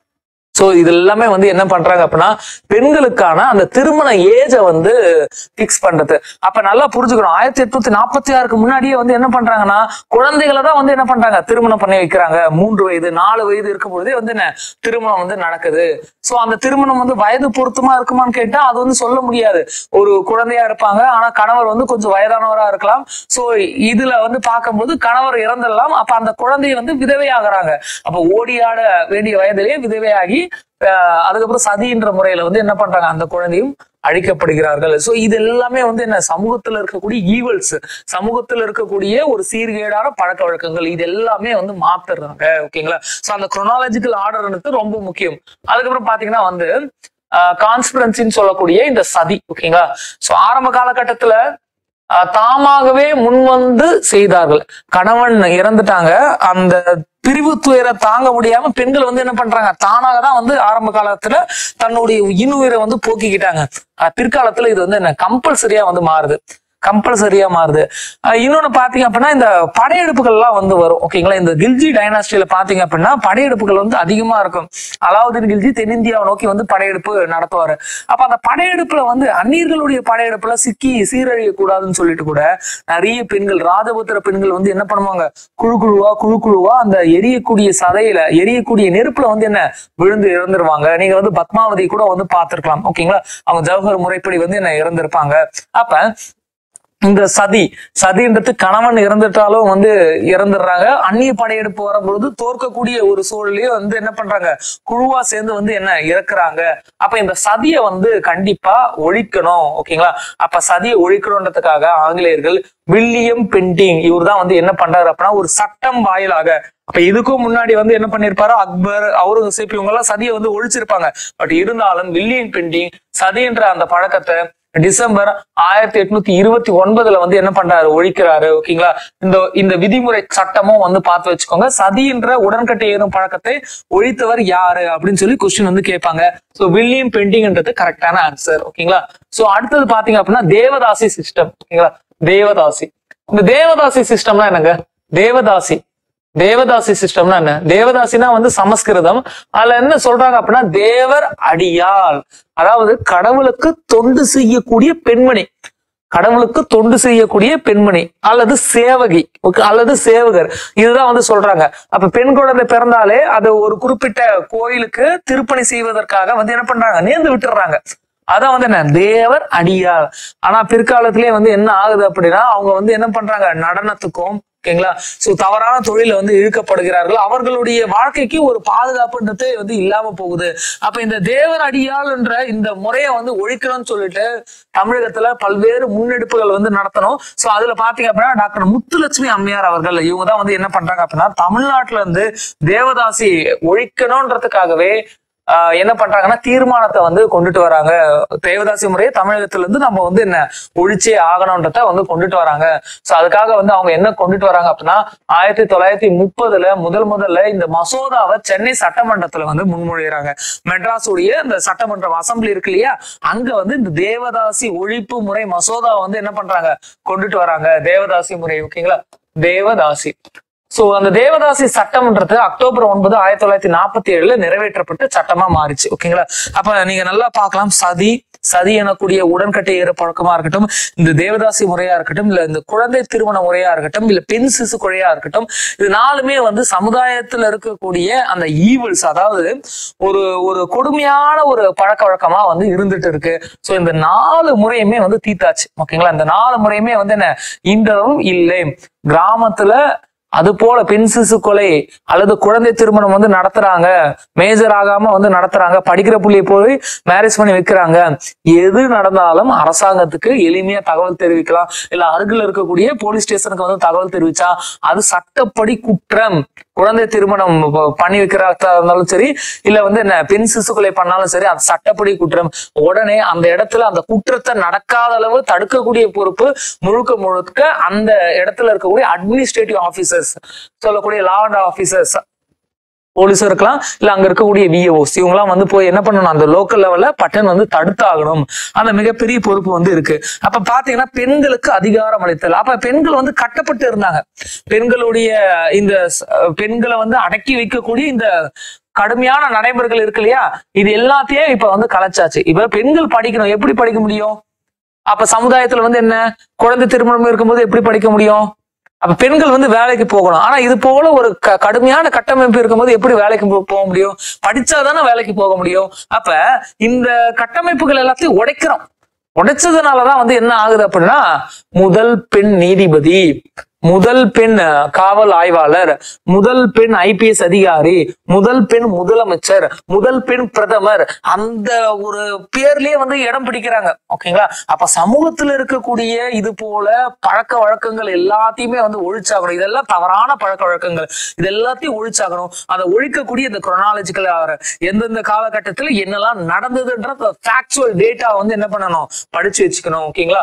சோ இது எல்லாமே வந்து என்ன பண்றாங்க அப்படின்னா பெண்களுக்கான அந்த திருமண ஏஜை வந்து பிக்ஸ் பண்றது. அப்ப நல்லா புரிஞ்சுக்கணும், ஆயிரத்தி எட்நூத்தி நாற்பத்தி ஆறுக்கு முன்னாடியே வந்து என்ன பண்றாங்கன்னா குழந்தைகளை தான் வந்து என்ன பண்றாங்க திருமணம் பண்ணி வைக்கிறாங்க. மூன்று வயது நாலு வயது இருக்கும் பொழுதே வந்து என்ன திருமணம் வந்து நடக்குது. சோ அந்த திருமணம் வந்து வயது பொருத்தமா இருக்குமான்னு கேட்டா அது வந்து சொல்ல முடியாது. ஒரு குழந்தையா இருப்பாங்க, ஆனா கணவர் வந்து கொஞ்சம் வயதானவரா இருக்கலாம். சோ இதுல வந்து பார்க்கும்போது கணவர் இறந்துடலாம். அப்ப அந்த குழந்தைய வந்து விதவையாகிறாங்க. அப்ப ஓடியாட வேண்டிய வயதிலேயே விதவையாகி அதுக்கப்புறம் சதின்ற முறையில வந்து என்ன பண்றாங்க அந்த குழந்தையும் அழிக்கப்படுகிறார்கள். சோ இது எல்லாமே வந்து என்ன சமூகத்துல இருக்கக்கூடிய ஈவல்ஸ், சமூகத்துல இருக்கக்கூடிய ஒரு சீர்கேடான பழக்க வழக்கங்கள், இது எல்லாமே வந்து மாத்துறாங்க. ஓகேங்களா? சோ அந்த குரோனாலஜிக்கல் ஆர்டர்ன்றது ரொம்ப முக்கியம். அதுக்கப்புறம் பாத்தீங்கன்னா வந்து கான்ஸ்பிரன்சின்னு சொல்லக்கூடிய இந்த சதி. ஓகேங்களா? சோ ஆரம்ப காலகட்டத்துல தாமாகவே முன்வந்து செய்தார்கள். கணவன் இறந்துட்டாங்க, அந்த பிரிவு துயரை தாங்க முடியாம பெண்கள் வந்து என்ன பண்றாங்க தானாக தான் வந்து ஆரம்ப காலத்துல தன்னுடைய இன்னுயிரை வந்து போக்கிக்கிட்டாங்க. பிற்காலத்துல இது வந்து என்ன கம்பல்சரியா வந்து மாறுது, கம்பல்சரியா மாறுது. இன்னொன்னு பாத்தீங்க அப்படின்னா இந்த படையெடுப்புகள் எல்லாம் வந்து வரும். ஓகேங்களா? இந்த கில்ஜி டைனாஸ்டியில பாத்தீங்க அப்படின்னா படையெடுப்புகள் வந்து அதிகமா இருக்கும். அலாவுதீன் கில்ஜி தென்னிந்தியாவை நோக்கி வந்து படையெடுப்பு நடத்துவாரு. அப்ப அந்த படையெடுப்புல வந்து அந்நியர்களுடைய படையெடுப்புல சிக்கி சீரழிய கூடாதுன்னு சொல்லிட்டு கூட நிறைய பெண்கள், ராஜபுத்திர பெண்கள் வந்து என்ன பண்ணுவாங்க குழு குழுவா குழு குழுவா அந்த எரியக்கூடிய சதையில எரியக்கூடிய நெருப்புல வந்து என்ன விழுந்து இறந்துருவாங்க. நீங்க வந்து பத்மாவதி கூட வந்து பார்த்திருக்கலாம். ஓகேங்களா? அவங்க ஜவஹர் முறைப்படி வந்து என்ன இறந்திருப்பாங்க. அப்ப இந்த சதி சதின்றது கணவன் இறந்துட்டாலும் வந்து இறந்துடுறாங்க. அந்நிய படையெடுப்பு வரும்பொழுது தோற்கக்கூடிய ஒரு சூழலையும் வந்து என்ன பண்றாங்க குழுவா சேர்ந்து வந்து என்ன இறக்குறாங்க. அப்ப இந்த சதியை வந்து கண்டிப்பா ஒழிக்கணும். ஓகேங்களா? அப்ப சதியை ஒழிக்கணும்ன்றதுக்காக ஆங்கிலேயர்கள் வில்லியம் பெண்டிங் இவர் தான் வந்து என்ன பண்றாரு அப்படின்னா ஒரு சட்டம் வாயிலாக, அப்ப இதுக்கும் முன்னாடி வந்து என்ன பண்ணிருப்பாரு அக்பர் அவுரங்கசீப் இவங்க எல்லாம் சதியை வந்து ஒழிச்சிருப்பாங்க. பட் இருந்தாலும் வில்லியம் பெண்டிங் சதின்ற அந்த பழக்கத்தை டிசம்பர் ஆயிரத்தி எட்நூத்தி இருபத்தி ஒன்பதுல வந்து என்ன பண்றாரு ஒழிக்கிறாரு. ஓகேங்களா? இந்த இந்த விதிமுறை சட்டமும் வந்து பார்த்து வச்சுக்கோங்க. சதின்ற உடன்கட்டை ஏறும் பழக்கத்தை ஒழித்தவர் யாரு அப்படின்னு சொல்லி கொஸ்டின் வந்து கேட்பாங்க. சோ வில்லியம் பெண்டிங்ன்றது கரெக்டான ஆன்சர். ஓகேங்களா? சோ அடுத்தது பாத்தீங்க அப்படின்னா தேவதாசி சிஸ்டம். ஓகேங்களா? தேவதாசி, இந்த தேவதாசி சிஸ்டம்னா என்னங்க? தேவதாசி தேவதாசி சிஸ்டம்னா என்ன? தேவதாசினா வந்து சமஸ்கிருதம். அதுல என்ன சொல்றாங்க அப்படின்னா தேவர் அடியாள், அதாவது கடவுளுக்கு தொண்டு செய்யக்கூடிய பெண்மணி, கடவுளுக்கு தொண்டு செய்யக்கூடிய பெண்மணி அல்லது சேவகி அல்லது சேவகர், இதுதான் வந்து சொல்றாங்க. அப்ப பெண் குழந்தை பிறந்தாலே அது ஒரு குறிப்பிட்ட கோயிலுக்கு திருப்பணி செய்வதற்காக வந்து என்ன பண்றாங்க நேர்ந்து விட்டுறாங்க. அதான் வந்து என்ன தேவர் அடியாள். ஆனா பிற்காலத்திலேயே வந்து என்ன ஆகுது அப்படின்னா அவங்க வந்து என்ன பண்றாங்க நடனத்துக்கும், ஓகேங்களா, சோ தவறான தொழில வந்து இழுக்கப்படுகிறார்கள். அவர்களுடைய வாழ்க்கைக்கு ஒரு பாதுகாப்புன்றது வந்து இல்லாம போகுது. அப்ப இந்த தேவர் அடியாள் என்ற இந்த முறையை வந்து ஒழிக்கணும்னு சொல்லிட்டு தமிழகத்துல பல்வேறு முன்னெடுப்புகள் வந்து நடத்தணும். சோ அதுல பாத்தீங்க அப்படின்னா டாக்டர் முத்துலட்சுமி அம்மையார் அவர்கள் இவங்க தான் வந்து என்ன பண்றாங்க அப்படின்னா தமிழ்நாட்டுல இருந்து தேவதாசி ஒழிக்கணும்ன்றதுக்காகவே ஆஹ் என்ன பண்றாங்கன்னா தீர்மானத்தை வந்து கொண்டுட்டு வராங்க. தேவதாசி முறையை தமிழகத்துல இருந்து நம்ம வந்து என்ன ஒழிச்சே ஆகணும்ன்றத வந்து கொண்டுட்டு வராங்க. சோ அதுக்காக வந்து அவங்க என்ன கொண்டுட்டு வராங்க அப்படின்னா ஆயிரத்தி தொள்ளாயிரத்தி முப்பதுல முதல் முதல்ல இந்த மசோதாவை சென்னை சட்டமன்றத்துல வந்து முன்மொழிகிறாங்க. மெட்ராஸுடைய இந்த சட்டமன்றம் அசம்பிளி இருக்கு இல்லையா, அங்க வந்து இந்த தேவதாசி ஒழிப்பு முறை மசோதாவை வந்து என்ன பண்றாங்க கொண்டுட்டு வராங்க. தேவதாசி முறை. ஓகேங்களா? தேவதாசி. சோ அந்த தேவதாசி சட்டம்ன்றது அக்டோபர் ஒன்பது ஆயிரத்தி தொள்ளாயிரத்தி நாற்பத்தி ஏழுல நிறைவேற்றப்பட்டு சட்டமா மாறிச்சு. ஓகேங்களா? அப்ப நீங்க நல்லா பார்க்கலாம், சதி சதி எனக்கூடிய உடன்கட்டை ஏற பழக்கமா இருக்கட்டும், இந்த தேவதாசி முறையா இருக்கட்டும், இல்ல இந்த குழந்தை திருமண முறையா இருக்கட்டும், இல்ல பெண் சிசு கொலையா இருக்கட்டும், இது நாலுமே வந்து சமுதாயத்துல இருக்கக்கூடிய அந்த ஈவல்ஸ், அதாவது ஒரு ஒரு கொடுமையான ஒரு பழக்க வழக்கமா வந்து இருந்துட்டு இருக்கு. சோ இந்த நாலு முறையுமே வந்து தீத்தாச்சு. ஓகேங்களா? இந்த நாலு முறையுமே வந்து என்ன இன்றளவும் இல்லை. கிராமத்துல அது போல பெண் சிசு கொலை அல்லது குழந்தை திருமணம் வந்து நடத்துறாங்க, மேஜர் ஆகாம வந்து நடத்துறாங்க, படிக்கிற புள்ளியை போய் மேரேஜ் பண்ணி வைக்கிறாங்க. எது நடந்தாலும் அரசாங்கத்துக்கு எளிமையா தகவல் தெரிவிக்கலாம். இல்ல அருகில் இருக்கக்கூடிய போலீஸ் ஸ்டேஷனுக்கு வந்து தகவல் தெரிவிச்சா அது சட்டப்படி குற்றம். குழந்தை திருமணம் பண்ணி வைக்கிறதா இருந்தாலும் சரி, இல்ல வந்து என்ன பெண் சிசு கொலை பண்ணாலும் சரி, அது சட்டப்படி குற்றம். உடனே அந்த இடத்துல அந்த குற்றத்தை நடக்காத அளவு தடுக்கக்கூடிய பொறுப்பு முழுக்க முழுக்க அந்த இடத்துல இருக்கக்கூடிய அட்மினிஸ்ட்ரேட்டிவ் ஆபீசர்ஸ் சொல்லக்கூடிய லா அண்ட் ஆபீசர்ஸ், போலீஸும் இருக்கலாம், இல்ல அங்க இருக்கக்கூடிய விஏஓஸ், இவங்க எல்லாம் வந்து போய் என்ன பண்ணணும் அந்த லோக்கல் லெவல்ல பட்டன் வந்து தடுத்தாகணும். அந்த மிகப்பெரிய பொறுப்பு வந்து இருக்கு. அப்ப பாத்தீங்கன்னா பெண்களுக்கு அதிகாரம் அளித்தல். அப்ப பெண்கள் வந்து கட்டப்பட்டு இருந்தாங்க. பெண்களுடைய இந்த பெண்களை வந்து அடக்கி வைக்கக்கூடிய இந்த கடுமையான நடைமுறைகள் இருக்கு இல்லையா, இது எல்லாத்தையும் இப்ப வந்து கலைச்சாச்சு. இப்ப பெண்கள் படிக்கணும், எப்படி படிக்க முடியும்? அப்ப சமுதாயத்துல வந்து என்ன, குழந்தை திருமணம் இருக்கும்போது எப்படி படிக்க முடியும்? அப்ப பெண்கள் வந்து வேலைக்கு போகணும். ஆனா இது போல ஒரு க கடுமையான கட்டமைப்பு இருக்கும்போது எப்படி வேலைக்கு போக முடியும்? படிச்சாதானே வேலைக்கு போக முடியும். அப்ப இந்த கட்டமைப்புகள் எல்லாத்தையும் உடைக்கிறோம். உடைச்சதுனாலதான் வந்து என்ன ஆகுது அப்படின்னா, முதல் பெண் நீதிபதி, முதல் பெண் காவல் ஆய்வாளர், முதல் பெண் ஐபிஎஸ் அதிகாரி, முதல் பெண் முதலமைச்சர், முதல் பெண் பிரதமர், அந்த ஒரு பேர்லயே வந்து இடம் பிடிக்கிறாங்க. ஓகேங்களா? அப்ப சமூகத்துல இருக்கக்கூடிய இது போல பழக்க வழக்கங்கள் எல்லாத்தையுமே வந்து ஒழிச்சாகணும். இதெல்லாம் தவறான பழக்க வழக்கங்கள், இது எல்லாத்தையும் ஒழிச்சாகணும். அதை ஒழிக்கக்கூடிய இந்த குரோனாலஜிக்கல் எந்தெந்த காலகட்டத்துல என்னெல்லாம் நடந்ததுன்ற ஃபேக்சுவல் டேட்டா வந்து என்ன பண்ணணும், படிச்சு வச்சுக்கணும். ஓகேங்களா?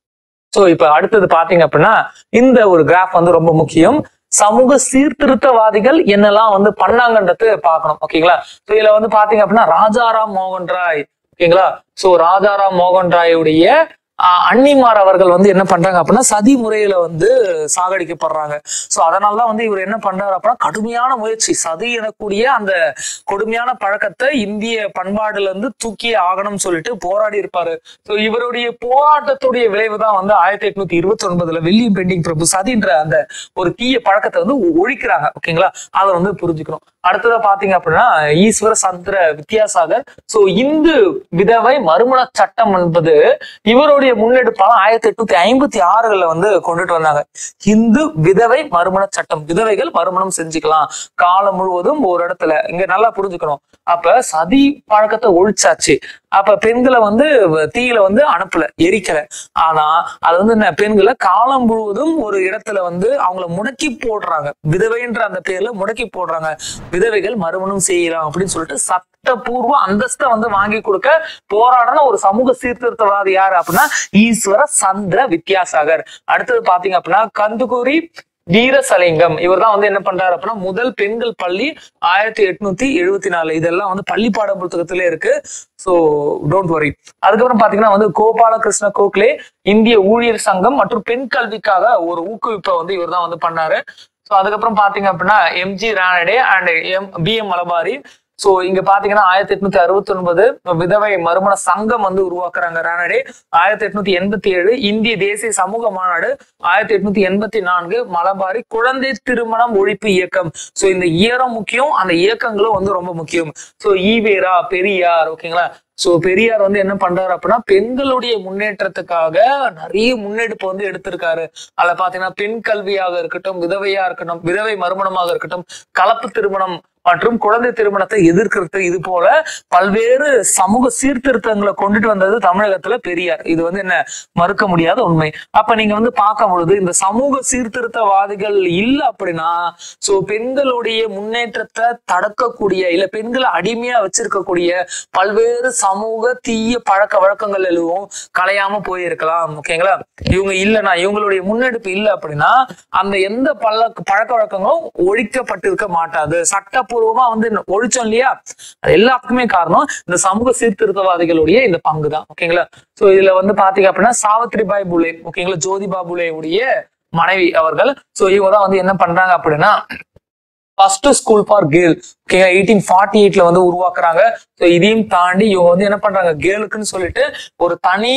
சோ இப்ப அடுத்தது பாத்தீங்க அப்படின்னா, இந்த ஒரு கிராஃப் வந்து ரொம்ப முக்கியம். சமூக சீர்திருத்தவாதிகள் என்னெல்லாம் வந்து பண்ணாங்கன்றது பார்க்கணும். ஓகேங்களா? சோ இதுல வந்து பாத்தீங்க அப்படின்னா, ராஜாராம் மோகன் ராய். ஓகேங்களா? சோ ராஜாராம் மோகன் ராயுடைய ஆஹ் அன்னிமார் அவர்கள் வந்து என்ன பண்றாங்க அப்படின்னா, சதி முறையில வந்து சாகடிக்கப்படுறாங்க. சோ அதனாலதான் வந்து இவர் என்ன பண்றாரு அப்படின்னா, கடுமையான முயற்சி, சதி எனக்கூடிய அந்த கொடுமையான பழக்கத்தை இந்திய பண்பாடுல இருந்து தூக்கியே ஆகணும்னு சொல்லிட்டு போராடி இருப்பாரு. சோ இவருடைய போராட்டத்துடைய விளைவு தான் வந்து ஆயிரத்தி எட்நூத்தி இருபத்தி ஒன்பதுல வில்லியம் பெண்டிங் பிரபு சதின்ற அந்த ஒரு தீய பழக்கத்தை வந்து ஒழிக்கிறாங்க. ஓகேங்களா? அதை வந்து புரிஞ்சுக்கணும். அடுத்ததா பாத்தீங்க அப்படின்னா, ஈஸ்வர சந்திர வித்யாசாகர். சோ இந்து விதவை மறுமண சட்டம் என்பது இவருடைய முன்னெடுப்பால ஆயிரத்தி எட்நூத்தி ஐம்பத்தி ஆறுல வந்து கொண்டுட்டு வந்தாங்க. இந்து விதவை மறுமண சட்டம், விதவைகள் மறுமணம் செஞ்சுக்கலாம் காலம் முழுவதும் ஒரு இடத்துல. இங்க நல்லா புரிஞ்சுக்கணும். அப்ப சதி பழக்கத்தை ஒழிச்சாச்சு. அப்ப பெண்களை வந்து தீயில வந்து அனுப்பல, எரிக்கல. ஆனா அது வந்து என்ன, பெண்களை காலம் முழுவதும் ஒரு இடத்துல வந்து அவங்கள முடக்கி போடுறாங்க. விதவைன்ற அந்த பேர்ல முடக்கி போடுறாங்க. விதவைகள் மறுமணம் செய்யலாம் அப்படின்னு சொல்லிட்டு சட்டப்பூர்வ அந்தஸ்தை வந்து வாங்கி கொடுக்க போராடின ஒரு சமூக சீர்திருத்தவாதி யாரு அப்படின்னா, ஈஸ்வர சந்திர வித்யாசாகர். அடுத்தது பாத்தீங்க அப்படின்னா, கந்துகுரி வீரசலிங்கம். இவர் தான் வந்து என்ன பண்றாரு அப்படின்னா, முதல் பெண்கள் பள்ளி ஆயிரத்தி எட்நூத்தி எழுபத்தி நாலு. இதெல்லாம் வந்து பள்ளி பாட புத்தகத்திலே இருக்கு. So don't worry. அதுக்கப்புறம் பாத்தீங்கன்னா வந்து கோபாலகிருஷ்ண கோகலே இந்திய ஊழியர் சங்கம் மற்றும் பெண் கல்விக்காக ஒரு ஊக்குவிப்பை வந்து இவர் தான் வந்து பண்ணாரு. சோ அதுக்கப்புறம் பாத்தீங்க அப்படின்னா, M G Ranade and M B M Malabari. So இங்க பாத்தீங்கன்னா ஆயிரத்தி எட்நூத்தி அறுபத்தி ஒன்பது விதவை மறுமண சங்கம் வந்து உருவாக்குறாங்க ரானடே. ஆயிரத்தி எட்நூத்தி எண்பத்தி ஏழு இந்திய தேசிய சமூக மாநாடு. ஆயிரத்தி எட்நூத்தி எண்பத்தி நான்கு மலபாரி குழந்தை திருமணம் ஒழிப்பு இயக்கம். சோ இந்த இயரம் முக்கியம், அந்த இயக்கங்களும் வந்து ரொம்ப முக்கியம். சோ ஈவேரா, பெரியார். ஓகேங்களா? சோ பெரியார் வந்து என்ன பண்றாரு அப்படின்னா, பெண்களுடைய முன்னேற்றத்துக்காக நிறைய முன்னெடுப்பு வந்து எடுத்திருக்காரு. அதுல பாத்தீங்கன்னா பெண் கல்வியாக இருக்கட்டும், விதவையா இருக்கட்டும், விதவை மறுமணமாக இருக்கட்டும், கலப்பு திருமணம் மற்றும் குழந்தை திருமணத்தை எதிர்க்கிறது, இது போல பல்வேறு சமூக சீர்திருத்தங்களை கொண்டுட்டு வந்தது தமிழகத்துல பெரியார். இது வந்து என்ன, மறுக்க முடியாத உண்மை. அப்ப நீங்க வந்து பார்க்கும் பொழுது இந்த சமூக சீர்திருத்தவாதிகள் இல்லை அப்படின்னா, சோ பெண்களுடைய முன்னேற்றத்தை தடுக்கக்கூடிய, இல்ல பெண்களை அடிமையா வச்சிருக்கக்கூடிய பல்வேறு சமூக தீய பழக்க வழக்கங்கள் எதுவும் கலையாம போயிருக்கலாம். ஓகேங்களா? இவங்க இல்லைன்னா, இவங்களுடைய முன்னெடுப்பு இல்லை அப்படின்னா, அந்த எந்த பழக்க பழக்க வழக்கங்களும் ஒழிக்கப்பட்டிருக்க மாட்டாது. சட்டப்பூர்வமா வந்து ஒழிச்சோம் இல்லையா, அது எல்லாத்துக்குமே காரணம் இந்த சமூக சீர்திருத்தவாதிகளுடைய இந்த பங்கு தான். ஓகேங்களா? சோ இதுல வந்து பாத்தீங்க அப்படின்னா, சாவித்ரிபாய் புலே, ஓகேங்களா, ஜோதிபா புலேவுடைய மனைவி அவர்கள். சோ இவங்க தான் வந்து என்ன பண்றாங்க அப்படின்னா, first school for girl eighteen forty எயிட்ல வந்து உருவாக்குறாங்க. ஸோ இதையும் தாண்டி இவங்க வந்து என்ன பண்றாங்க, கேர்ளுக்குன்னு சொல்லிட்டு ஒரு தனி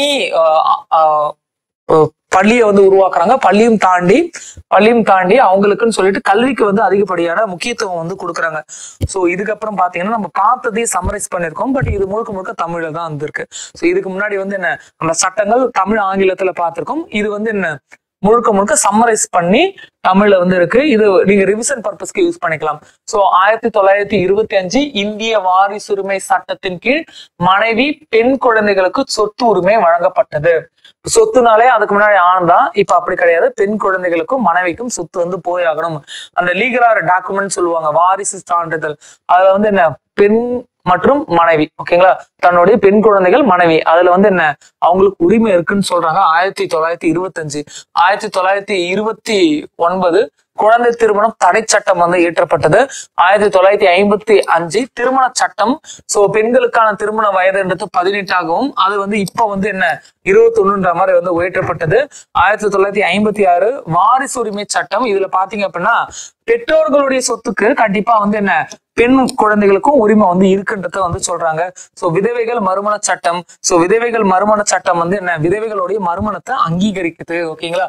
பள்ளியை வந்து உருவாக்குறாங்க. பள்ளியும் தாண்டி பள்ளியும் தாண்டி அவங்களுக்குன்னு சொல்லிட்டு கல்விக்கு வந்து அதிகப்படியான முக்கியத்துவம் வந்து கொடுக்குறாங்க. ஸோ இதுக்கப்புறம் பாத்தீங்கன்னா நம்ம பார்த்ததையும் சம்மரைஸ் பண்ணிருக்கோம். பட் இது முழுக்க முழுக்க தமிழ்ல தான் வந்திருக்கு. ஸோ இதுக்கு முன்னாடி வந்து என்ன, நம்ம சட்டங்கள் தமிழ் ஆங்கிலத்துல பார்த்திருக்கோம். இது வந்து என்ன, முழுக்க முழுக்க சம்மரைஸ் பண்ணி தமிழ்ல வந்து இருக்கு. இது நீங்க ரிவிஷன் பர்பஸ்க்கு யூஸ் பண்ணிக்கலாம். சோ ஆயிரத்தி தொள்ளாயிரத்தி இருபத்தி அஞ்சு இந்திய வாரிசுரிமை சட்டத்தின் கீழ் மனைவி பெண் குழந்தைகளுக்கு சொத்து உரிமை வழங்கப்பட்டது. சொத்துனாலே அதுக்கு முன்னாடி ஆண்தான், இப்ப அப்படி கிடையாது. பெண் குழந்தைகளுக்கும் மனைவிக்கும் சொத்து வந்து போயாகணும். அந்த லீகலார் டாக்குமெண்ட் சொல்லுவாங்க, வாரிசு சான்றிதழ். அதுல வந்து என்ன, பெண் மற்றும் மனைவி, ஓகேங்களா, தன்னுடைய பெண் குழந்தைகள் மனைவி, அதுல வந்து என்ன அவங்களுக்கு உரிமை இருக்குன்னு சொல்றாங்க. ஆயிரத்தி தொள்ளாயிரத்தி இருபத்தி அஞ்சு ஆயிரத்தி தொள்ளாயிரத்தி இருபத்தி ஒன்பது குழந்தை திருமணம் தடை சட்டம் வந்து இயற்றப்பட்டது. ஆயிரத்தி தொள்ளாயிரத்தி ஐம்பத்தி அஞ்சு திருமண சட்டம். சோ பெண்களுக்கான திருமண வயதுன்றது பதினெட்டாகவும் அது வந்து இப்ப வந்து என்ன இருபத்தி ஒண்ணுன்ற மாதிரி வந்து உயர்த்தப்பட்டது. ஆயிரத்தி தொள்ளாயிரத்தி ஐம்பத்தி ஆறு வாரிசு உரிமை சட்டம். இதுல பாத்தீங்க அப்படின்னா பெற்றோர்களுடைய சொத்துக்கு கண்டிப்பா வந்து என்ன பெண் குழந்தைகளுக்கும் உரிமை வந்து இருக்குன்றத வந்து சொல்றாங்க. சோ விதவைகள் மறுமண சட்டம், சோ விதவைகள் மறுமண சட்டம் வந்து என்ன, விதவைகளுடைய மறுமணத்தை அங்கீகரிக்குது. ஓகேங்களா,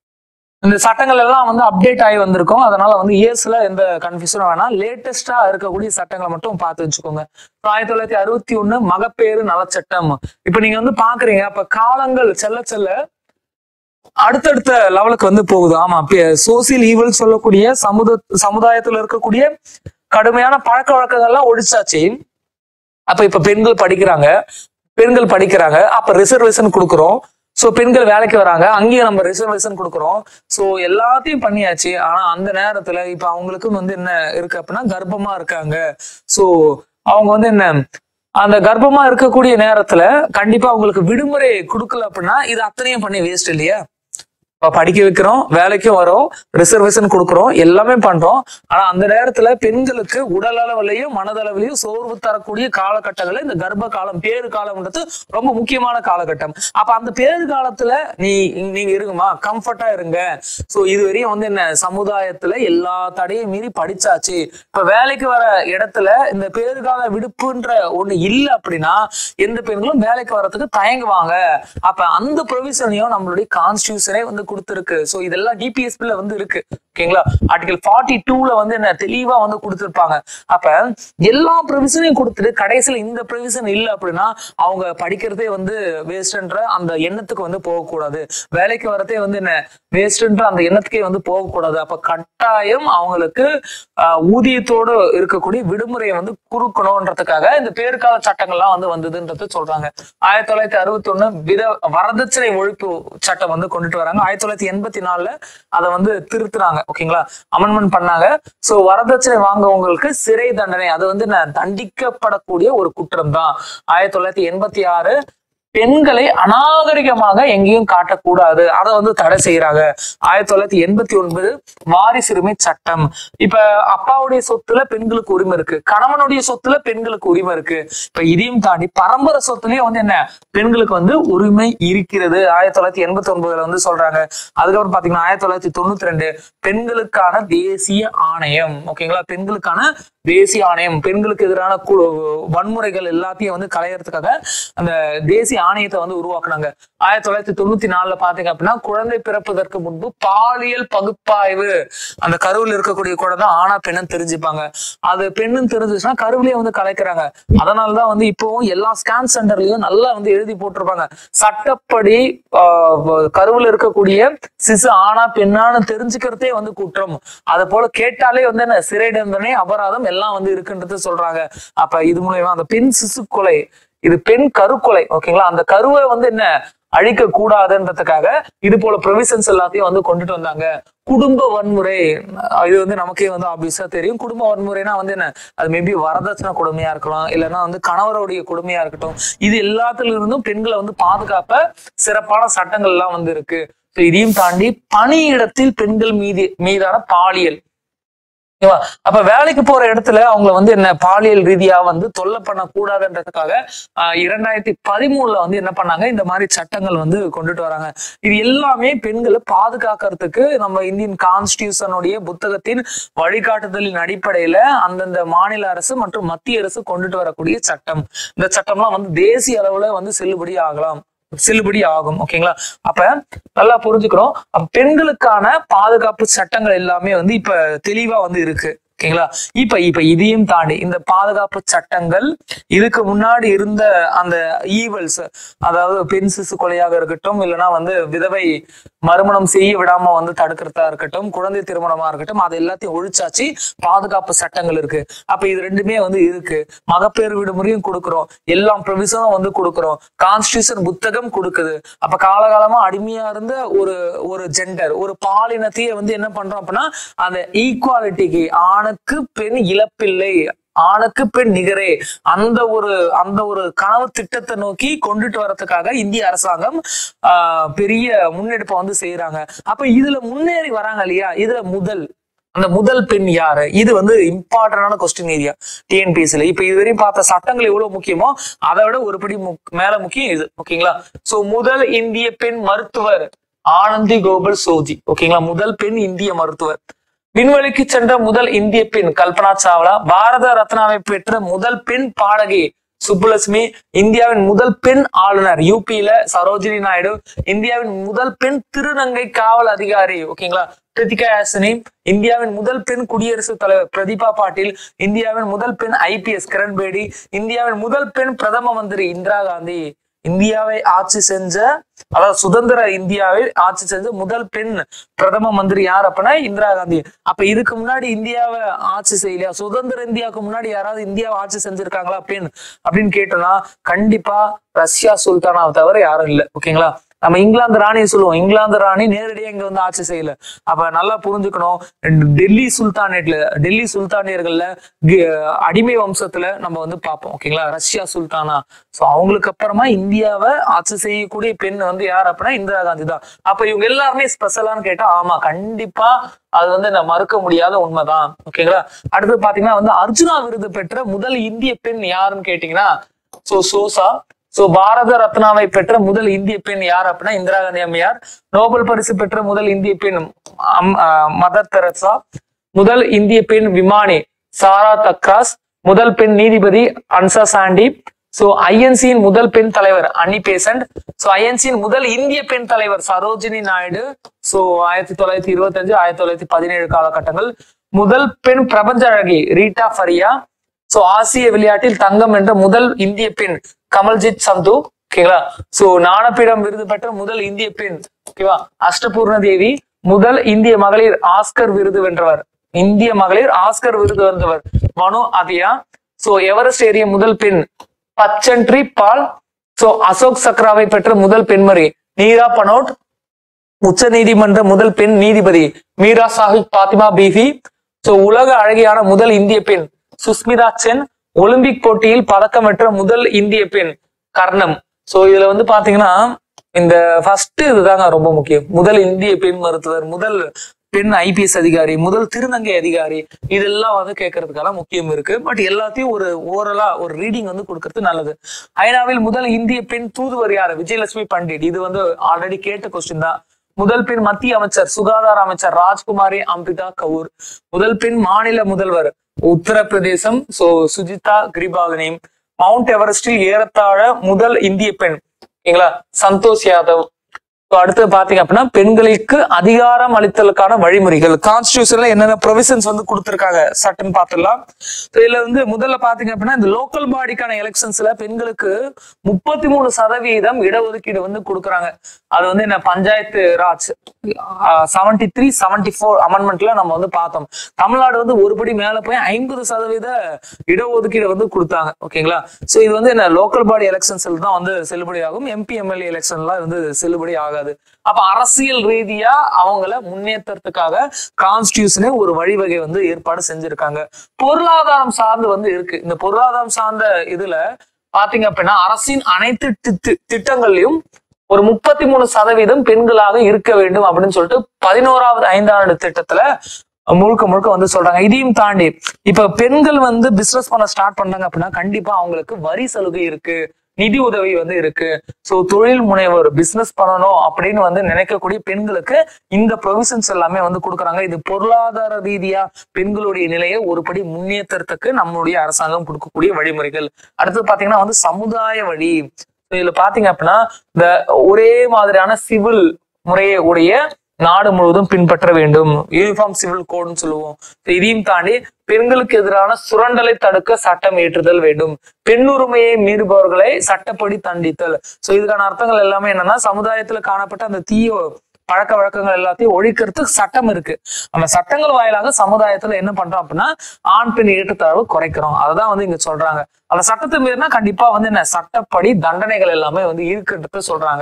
இந்த சட்டங்கள் எல்லாம் வந்து அப்டேட் ஆகி வந்திருக்கும். அதனால வந்து இயர்ஸ்ல எந்த கன்ஃபியூஷனும் வேணாம், லேட்டஸ்டா இருக்கக்கூடிய சட்டங்களை மட்டும் பார்த்து வச்சுக்கோங்க. ஆயிரத்தி தொள்ளாயிரத்தி அறுபத்தி ஒண்ணு மகப்பேறு நலச்சட்டம். இப்ப நீங்க வந்து பாக்குறீங்க, அப்ப காலங்கள் செல்ல செல்ல அடுத்தடுத்த லெவலுக்கு வந்து போகுது. ஆமா, சோசியல் ஈவல் சொல்லக்கூடிய சமுத சமுதாயத்துல இருக்கக்கூடிய கடுமையான பழக்க வழக்கங்கள்லாம் ஒழிச்சாச்சு. அப்ப இப்ப பெண்கள் படிக்கிறாங்க, பெண்கள் படிக்கிறாங்க அப்ப ரிசர்வேஷன் கொடுக்குறோம். சோ பெண்கள் வேலைக்கு வராங்க, அங்கேயும் நம்ம ரிசர்வேஷன் கொடுக்குறோம். சோ எல்லாத்தையும் பண்ணியாச்சு. ஆனா அந்த நேரத்துல இப்ப அவங்களுக்கும் வந்து என்ன இருக்கு அப்படின்னா, கர்ப்பமா இருக்காங்க. சோ அவங்க வந்து என்ன, அந்த கர்ப்பமா இருக்கக்கூடிய நேரத்துல கண்டிப்பா அவங்களுக்கு விடுமுறை கொடுக்கல அப்படின்னா இது அத்தனையும் பண்ணி வேஸ்ட் இல்லையா? இப்ப படிக்க வைக்கிறோம், வேலைக்கும் வரோம், ரிசர்வேஷன் கொடுக்குறோம், எல்லாமே பண்றோம். ஆனா அந்த நேரத்துல பெண்களுக்கு உடல் அளவிலையும் மனதளவிலையும் சோர்வு தரக்கூடிய காலகட்டங்கள்ல இந்த கர்ப்ப காலம், பேரு காலம்ன்றது ரொம்ப முக்கியமான காலகட்டம். அப்ப அந்த பேரு காலத்துல நீ நீங்க இருங்கம்மா, கம்ஃபர்ட்டா இருங்க. சோ இதுவரையும் வந்து என்ன, சமுதாயத்துல எல்லா தடையும் மீறி படிச்சாச்சு. இப்ப வேலைக்கு வர இடத்துல இந்த பேறுகால விடுப்புன்ற ஒண்ணு இல்லை அப்படின்னா எந்த பெண்களும் வேலைக்கு வர்றதுக்கு தயங்குவாங்க. அப்ப அந்த ப்ரொவிஷனையும் நம்மளுடைய கான்ஸ்டிடியூஷனே வந்து கொடுத்திருக்கு. சோ இதெல்லாம் டிபிஎஸ்பில வந்து இருக்கு. ஓகேங்களா, ஆர்டிகல் ஃபார்ட்டி டூல வந்து என்ன தெளிவா வந்து கொடுத்திருப்பாங்க. அப்ப எல்லா ப்ரொவிஷனையும் கொடுத்துட்டு கடைசியில இந்த ப்ரொவிஷன் இல்லை அப்படின்னா அவங்க படிக்கிறதே வந்து வேஸ்ட்ன்ற அந்த எண்ணத்துக்கு வந்து போகக்கூடாது, வேலைக்கு வரதே வந்து என்ன வேஸ்ட்ன்ற அந்த எண்ணத்துக்கே வந்து போகக்கூடாது. அப்ப கட்டாயம் அவங்களுக்கு ஆஹ் ஊதியத்தோடு இருக்கக்கூடிய விடுமுறையை வந்து குறுக்கணும்ன்றதுக்காக இந்த பேருக்கால சட்டங்கள்லாம் வந்து வந்ததுன்றது சொல்றாங்க. ஆயிரத்தி தொள்ளாயிரத்தி அறுபத்தி ஒண்ணு வித வரதட்சணை ஒழிப்பு சட்டம் வந்து கொண்டுட்டு வராங்க. ஆயிரத்தி தொள்ளாயிரத்தி எண்பத்தி நாலுல அதை வந்து திருத்துறாங்க. ஓகேங்களா, அமெண்ட்மெண்ட் பண்ணாங்க. சோ வரதட்சணை வாங்கவங்களுக்கு சிறை தண்டனை, அது வந்து தண்டிக்கப்படக்கூடிய ஒரு குற்றம் தான். ஆயிரத்தி தொள்ளாயிரத்தி எண்பத்தி ஆறு பெண்களை அநாகரிகமாக எங்கேயும் காட்டக்கூடாது, அதை வந்து தடை செய்யறாங்க. ஆயிரத்தி தொள்ளாயிரத்தி எண்பத்தி ஒன்பது வாரிசுரிமை சட்டம். இப்ப அப்பாவுடைய சொத்துல பெண்களுக்கு உரிமை இருக்கு, கணவனுடைய சொத்துல பெண்களுக்கு உரிமை இருக்கு. இப்ப இதையும் தாண்டி பரம்பரை சொத்துலயும் வந்து என்ன, பெண்களுக்கு வந்து உரிமை இருக்கிறது. ஆயிரத்தி தொள்ளாயிரத்தி எண்பத்தி ஒன்பதுல வந்து சொல்றாங்க. அதுக்கப்புறம் பாத்தீங்கன்னா ஆயிரத்தி தொள்ளாயிரத்தி தொண்ணூத்தி ரெண்டு பெண்களுக்கான தேசிய ஆணையம். ஓகேங்களா, பெண்களுக்கான தேசிய ஆணையம், பெண்களுக்கு எதிரான வன்முறைகள் எல்லாத்தையும் வந்து களையறதுக்காக அந்த தேசிய ஆணையத்தை வந்து உருவாக்குனாங்க. ஆயிரத்தி தொள்ளாயிரத்தி தொண்ணூத்தி நாலுல பாத்தீங்க அப்படின்னா குழந்தை பிறப்பதற்கு முன்பு பாலியல் பகுப்பாய்வு, அந்த கருவில் இருக்கக்கூடிய குழந்தை ஆனா பெண்ணுன்னு தெரிஞ்சுப்பாங்க. அது பெண்ணுன்னு தெரிஞ்சுச்சுன்னா கருவிலேயே வந்து கலைக்கிறாங்க. அதனாலதான் வந்து இப்போ எல்லா ஸ்கேன் சென்டர்லயும் நல்லா வந்து எழுதி போட்டிருப்பாங்க, சட்டப்படி ஆஹ் கருவில் இருக்கக்கூடிய சிசு ஆனா பெண்ணான்னு தெரிஞ்சுக்கிறதே வந்து குற்றம். அது போல கேட்டாலே வந்து என்ன சிறை தண்டனை, அபராதம் எல்லாம் வந்து இருக்குன்றது சொல்றாங்க. அப்ப இது மூலமா அந்த பெண் சிசு கொலை, இது பெண் கருக்கொலை. ஓகேங்களா, அந்த கருவை வந்து என்ன அழிக்க கூடாதுன்றதுக்காக இது போல ப்ரொவிஷன்ஸ் எல்லாத்தையும் வந்து கொண்டுட்டு வந்தாங்க. குடும்ப வன்முறை, இது வந்து நமக்கே வந்து ஆப்வியஸா தெரியும். குடும்ப வன்முறைனா வந்து என்ன, அது மேபி வரதட்சணை கொடுமையா இருக்கலாம், இல்லைன்னா வந்து கணவருடைய கொடுமையா இருக்கட்டும். இது எல்லாத்துல இருந்தும் பெண்களை வந்து பாதுகாப்ப சிறப்பான சட்டங்கள் எல்லாம் வந்து இருக்கு. இதையும் தாண்டி பணியிடத்தில் பெண்கள் மீது மீதான பாலியல், அப்ப வேலைக்கு போற இடத்துல அவங்களை வந்து என்ன பாலியல் ரீதியா வந்து தொல்லை பண்ண கூடாதுன்றதுக்காக ஆஹ் இரண்டாயிரத்தி பதிமூணுல வந்து என்ன பண்ணாங்க, இந்த மாதிரி சட்டங்கள் வந்து கொண்டுட்டு வராங்க. இது எல்லாமே பெண்களை பாதுகாக்கிறதுக்கு நம்ம இந்தியன் கான்ஸ்டிடியூஷனுடைய புத்தகத்தின் வழிகாட்டுதலின் அடிப்படையில அந்தந்த மாநில அரசு மற்றும் மத்திய அரசு கொண்டுட்டு வரக்கூடிய சட்டம். இந்த சட்டம்லாம் வந்து தேசிய அளவுல வந்து செல்லுபடி ஆகலாம், செல்லுபடி ஆகும். ஓகேங்களா, அப்ப நல்லா புரிஞ்சுக்கிறோம். பெண்களுக்கான பாதுகாப்பு சட்டங்கள் எல்லாமே வந்து இப்ப தெளிவா வந்து இருக்கு. ஓகேங்களா, இப்ப இப்ப இதையும் தாண்டி இந்த பாதுகாப்பு சட்டங்கள் இதுக்கு முன்னாடி இருந்த அந்த ஈவல்ஸ், அதாவது பெண் சிசு கொலையாக இருக்கட்டும், இல்லைன்னா வந்து விதவை மறுமணம் செய்ய விடாம வந்து தடுக்கிறதா இருக்கட்டும், குழந்தை திருமணமா இருக்கட்டும், அது எல்லாத்தையும் ஒழிச்சாச்சு. பாதுகாப்பு சட்டங்கள் இருக்கு. அப்ப இது ரெண்டுமே வந்து இருக்கு. மகப்பேறு விடுமுறையும் கொடுக்குறோம், எல்லா ப்ரொவிஷனும் வந்து கொடுக்குறோம், கான்ஸ்டிடியூஷன் புத்தகம் கொடுக்குது. அப்ப காலகாலமா அடிமையா இருந்த ஒரு ஒரு ஜெண்டர், ஒரு பாலினத்தையே வந்து என்ன பண்றோம் அப்படின்னா அந்த ஈக்குவாலிட்டிக்கு, ஆணுக்கு பெண் இழப்பில்லை, ஆணுக்கு பெண் நிகரே, அந்த ஒரு அந்த ஒரு கனவு திட்டத்தை நோக்கி கொண்டுட்டு வரதுக்காக இந்திய அரசாங்கம் ஆஹ் பெரிய முன்னெடுப்பை வந்து செய்யறாங்க. அப்ப இதுல முன்னேறி வராங்க இல்லையா, இதுல முதல் அந்த முதல் பெண் யாரு, இது வந்து இம்பார்ட்டன்டான கொஸ்டின் ஏரியா டிஎன்பிஎஸ்சில. இப்ப இதுவரையும் பார்த்த சட்டங்கள் எவ்வளவு முக்கியமோ அதை விட ஒரு படி மேல முக்கியம் இது. ஓகேங்களா, சோ முதல் இந்திய பெண் மருத்துவர் ஆனந்தி கோபால் சோஜி. ஓகேங்களா, முதல் பெண் இந்திய மருத்துவர். விண்வெளிக்கு சென்ற முதல் இந்திய பெண் கல்பனா சாவ்லா. பாரத ரத்னாவை பெற்ற முதல் பெண் பாடகி சுப்புலட்சுமி. இந்தியாவின் முதல் பெண் ஆளுநர் யூபியில சரோஜினி நாயுடு. இந்தியாவின் முதல் பெண் திருநங்கை காவல் அதிகாரி ஓகேங்களா கிருத்திகா ஹாசினி. இந்தியாவின் முதல் பெண் குடியரசுத் தலைவர் பிரதீபா பாட்டீல். இந்தியாவின் முதல் பெண் ஐபிஎஸ் கிரண் பேடி. இந்தியாவின் முதல் பெண் பிரதம மந்திரி இந்திரா காந்தி. இந்தியாவை ஆட்சி செஞ்ச அதாவது சுதந்திர இந்தியாவை ஆட்சி செஞ்ச முதல் பெண் பிரதம மந்திரி யார் அப்படின்னா இந்திரா காந்தி. அப்ப இதுக்கு முன்னாடி இந்தியாவை ஆட்சி செய்யலையா? சுதந்திர இந்தியாவுக்கு முன்னாடி யாராவது இந்தியாவை ஆட்சி செஞ்சிருக்காங்களா பெண் அப்படின்னு கேட்டோம்னா கண்டிப்பா ரஷ்யா சுல்தானாவை தவிர யாரும் இல்லை. ஓகேங்களா? நம்ம இங்கிலாந்து ராணியை சொல்லுவோம். இங்கிலாந்து ராணி நேரடியா இங்க வந்து ஆட்சி செய்யல. அப்ப நல்லா புரிஞ்சுக்கணும். டெல்லி சுல்தானேட்ல டெல்லி சுல்தானியர்கள்ல அடிமை வம்சத்துல நம்ம வந்து பார்ப்போம். ஓகேங்களா? ரஷ்யா சுல்தானா. சோ அவங்களுக்கு அப்புறமா இந்தியாவை ஆட்சி செய்யக்கூடிய பெண் வந்து யார் அப்படின்னா இந்திரா காந்தி தான். அப்ப இவங்க எல்லாருமே ஸ்பெஷலான்னு கேட்டா ஆமா கண்டிப்பா அது வந்து நான் மறுக்க முடியாத உண்மைதான். ஓகேங்களா? அடுத்து பாத்தீங்கன்னா வந்து அர்ஜுனா விருது பெற்ற முதல் இந்திய பெண் யாருன்னு கேட்டீங்கன்னா சோ சோசா. சோ பாரத ரத்னாவை பெற்ற முதல் இந்திய பெண் யார் அப்படின்னா இந்திரா காந்தி அம்மையார். நோபல் பரிசு பெற்ற முதல் இந்திய பெண் மதர் தெரசா. முதல் இந்திய பெண் விமானி சாரா தக்ராஸ். முதல் பெண் நீதிபதி அன்சா சாண்டி. சோ ஐஎன்சியின் முதல் பெண் தலைவர் அன்னி பேசன்ட். சோ ஐஎன்சியின் முதல் இந்திய பெண் தலைவர் சரோஜினி நாயுடு. சோ ஆயிரத்தி தொள்ளாயிரத்தி இருபத்தி அஞ்சு ஆயிரத்தி தொள்ளாயிரத்தி பதினேழு காலகட்டங்கள். முதல் பெண் பிரபஞ்ச அழகி ரீட்டா ஃபரியா. சோ ஆசிய விளையாட்டில் தங்கம் என்ற முதல் இந்திய பெண் கமல்ஜித் சந்து. ஓகேங்களா? சோ ஞானபீடம் விருது பெற்ற முதல் இந்திய பெண் ஓகேவா அஷ்டபூர்ண தேவி. முதல் இந்திய மகளிர் ஆஸ்கர் விருது வென்றவர் இந்திய மகளிர் ஆஸ்கர் விருது வென்றவர் மனு அதியா. சோ எவரெஸ்ட் ஏறிய முதல் பெண் பச்சன்ட்ரி பால். சோ அசோக் சக்ராவை பெற்ற முதல் பெண்மணி நீரா பனோட். உச்ச நீதிமன்ற முதல் பெண் நீதிபதி மீரா சாஹிப் பாத்திமா பீவி. சோ உலக அழகியான முதல் இந்திய பெண் சுஸ்மிதா சென். ஒலிம்பிக் போட்டியில் பதக்கம் வென்ற முதல் இந்திய பெண் கர்ணம். சோ இதுல வந்து பாத்தீங்கன்னா இந்த ஃபர்ஸ்ட் இதுதாங்க ரொம்ப முக்கியம். முதல் இந்திய பெண் மருத்துவர், முதல் பெண் ஐபிஎஸ் அதிகாரி, முதல் திருநங்கை அதிகாரி, இதெல்லாம் வந்து கேட்கறதுக்கான முக்கியம் இருக்கு. பட் எல்லாத்தையும் ஒரு ஓரலா ஒரு ரீடிங் வந்து கொடுக்கறது நல்லது. ஐநாவில் முதல் இந்திய பெண் தூதுவர் யாரு? விஜயலட்சுமி பண்டிட். இது வந்து ஆல்ரெடி கேட்ட கொஸ்டின் தான். முதல் பெண் மத்திய அமைச்சர் சுகாதார அமைச்சர் ராஜ்குமாரி அம்பிதா கவுர். முதல் பெண் மாநில முதல்வர் உத்தரப்பிரதேசம் சோ சுஜிதா கிரிபாலினி. மவுண்ட் எவரெஸ்டில் ஏறத்தாழ முதல் இந்திய பெண் ஓகேங்களா சந்தோஷ் யாதவ். அடுத்து பாத்தீங்க அப்படின்னா பெண்களுக்கு அதிகாரம் அளித்தலுக்கான வழிமுறைகள் கான்ஸ்டிடியூஷன்ல என்னென்ன ப்ரொவிஷன்ஸ் வந்து கொடுத்திருக்காங்க சட்டம் பார்த்துடலாம். இதுல வந்து முதல்ல பாத்தீங்க அப்படின்னா இந்த லோக்கல் பாடிக்கான எலெக்ஷன்ஸ்ல பெண்களுக்கு முப்பத்தி மூணு சதவீதம் இடஒதுக்கீடு வந்து கொடுக்குறாங்க. அது வந்து என்ன panchayat raj seventy three seventy four அமெண்ட்மெண்ட்ல நம்ம வந்து பார்த்தோம். தமிழ்நாடு வந்து ஒருபடி மேல போய் ஐம்பது சதவீத இடஒதுக்கீடு வந்து கொடுத்தாங்க. ஓகேங்களா? சோ இது வந்து என்ன லோக்கல் பாடி எலெக்ஷன்ஸ்ல தான் வந்து செல்லுபடி ஆகும். எம்பி எம்எல்ஏ எலெக்ஷன்லாம் வந்து செல்லுபடி ஆகாது. அப்ப அரசியல் ரீதியா அவங்கள முன்னேற்றத்துக்காக கான்ஸ்டிடியூஷனே ஒரு வழிவகை வந்து ஏற்பாடு செஞ்சிருக்காங்க. பொருளாதாரம் சார்ந்து வந்து இருக்கு. இந்த பொருளாதாரம் சார்ந்த இதுல பாத்தீங்க அப்படின்னா அரசின் அனைத்து திட்டங்கள்லயும் ஒரு முப்பத்தி மூணு சதவீதம் பெண்களாக இருக்க வேண்டும் அப்படின்னு சொல்லிட்டு பதினோராவது ஐந்தாண்டு திட்டத்துல முழுக்க முழுக்க வந்து சொல்றாங்க. இதையும் தாண்டி இப்ப பெண்கள் வந்து பிசினஸ் பண்ண ஸ்டார்ட் பண்ணாங்க அப்படின்னா கண்டிப்பா அவங்களுக்கு வரி சலுகை இருக்கு, நிதி உதவி வந்து இருக்கு. சோ தொழில் முனைவர் பிசினஸ் பண்ணணும் அப்படின்னு வந்து நினைக்கக்கூடிய பெண்களுக்கு இந்த ப்ரொவிஷன்ஸ் எல்லாமே வந்து கொடுக்குறாங்க. இது பொருளாதார ரீதியா பெண்களுடைய நிலையை ஒருபடி முன்னேற்றத்துக்கு நம்மளுடைய அரசாங்கம் கொடுக்கக்கூடிய வழிமுறைகள். அடுத்தது பாத்தீங்கன்னா வந்து சமுதாய வழி. இதுல பாத்தீங்க அப்படின்னா இந்த ஒரே மாதிரியான சிவில் முறையை உடைய நாடு முழுவதும் பின்பற்ற வேண்டும். யூனிஃபார்ம் சிவில் கோட்னு சொல்லுவோம். இதையும் தாண்டி பெண்களுக்கு எதிரான சுரண்டலை தடுக்க சட்டம் ஏற்றுதல் வேண்டும். பெண்ணுரிமையை மீறுபவர்களை சட்டப்படி தண்டித்தல். சோ இதுக்கான அர்த்தங்கள் எல்லாமே என்னன்னா சமுதாயத்துல காணப்பட்ட அந்த தீய பழக்க வழக்கங்கள் எல்லாத்தையும் ஒழிக்கிறதுக்கு சட்டம் இருக்கு. அந்த சட்டங்கள் வாயிலாக சமுதாயத்துல என்ன பண்றோம் அப்படின்னா ஆண் பெண் ஏற்றத்தாழ்வு குறைக்கிறோம். அததான் வந்து இங்க சொல்றாங்க. அந்த சட்டத்தை மீறினா கண்டிப்பா வந்து என்ன சட்டப்படி தண்டனைகள் எல்லாமே வந்து இருக்குன்றது சொல்றாங்க.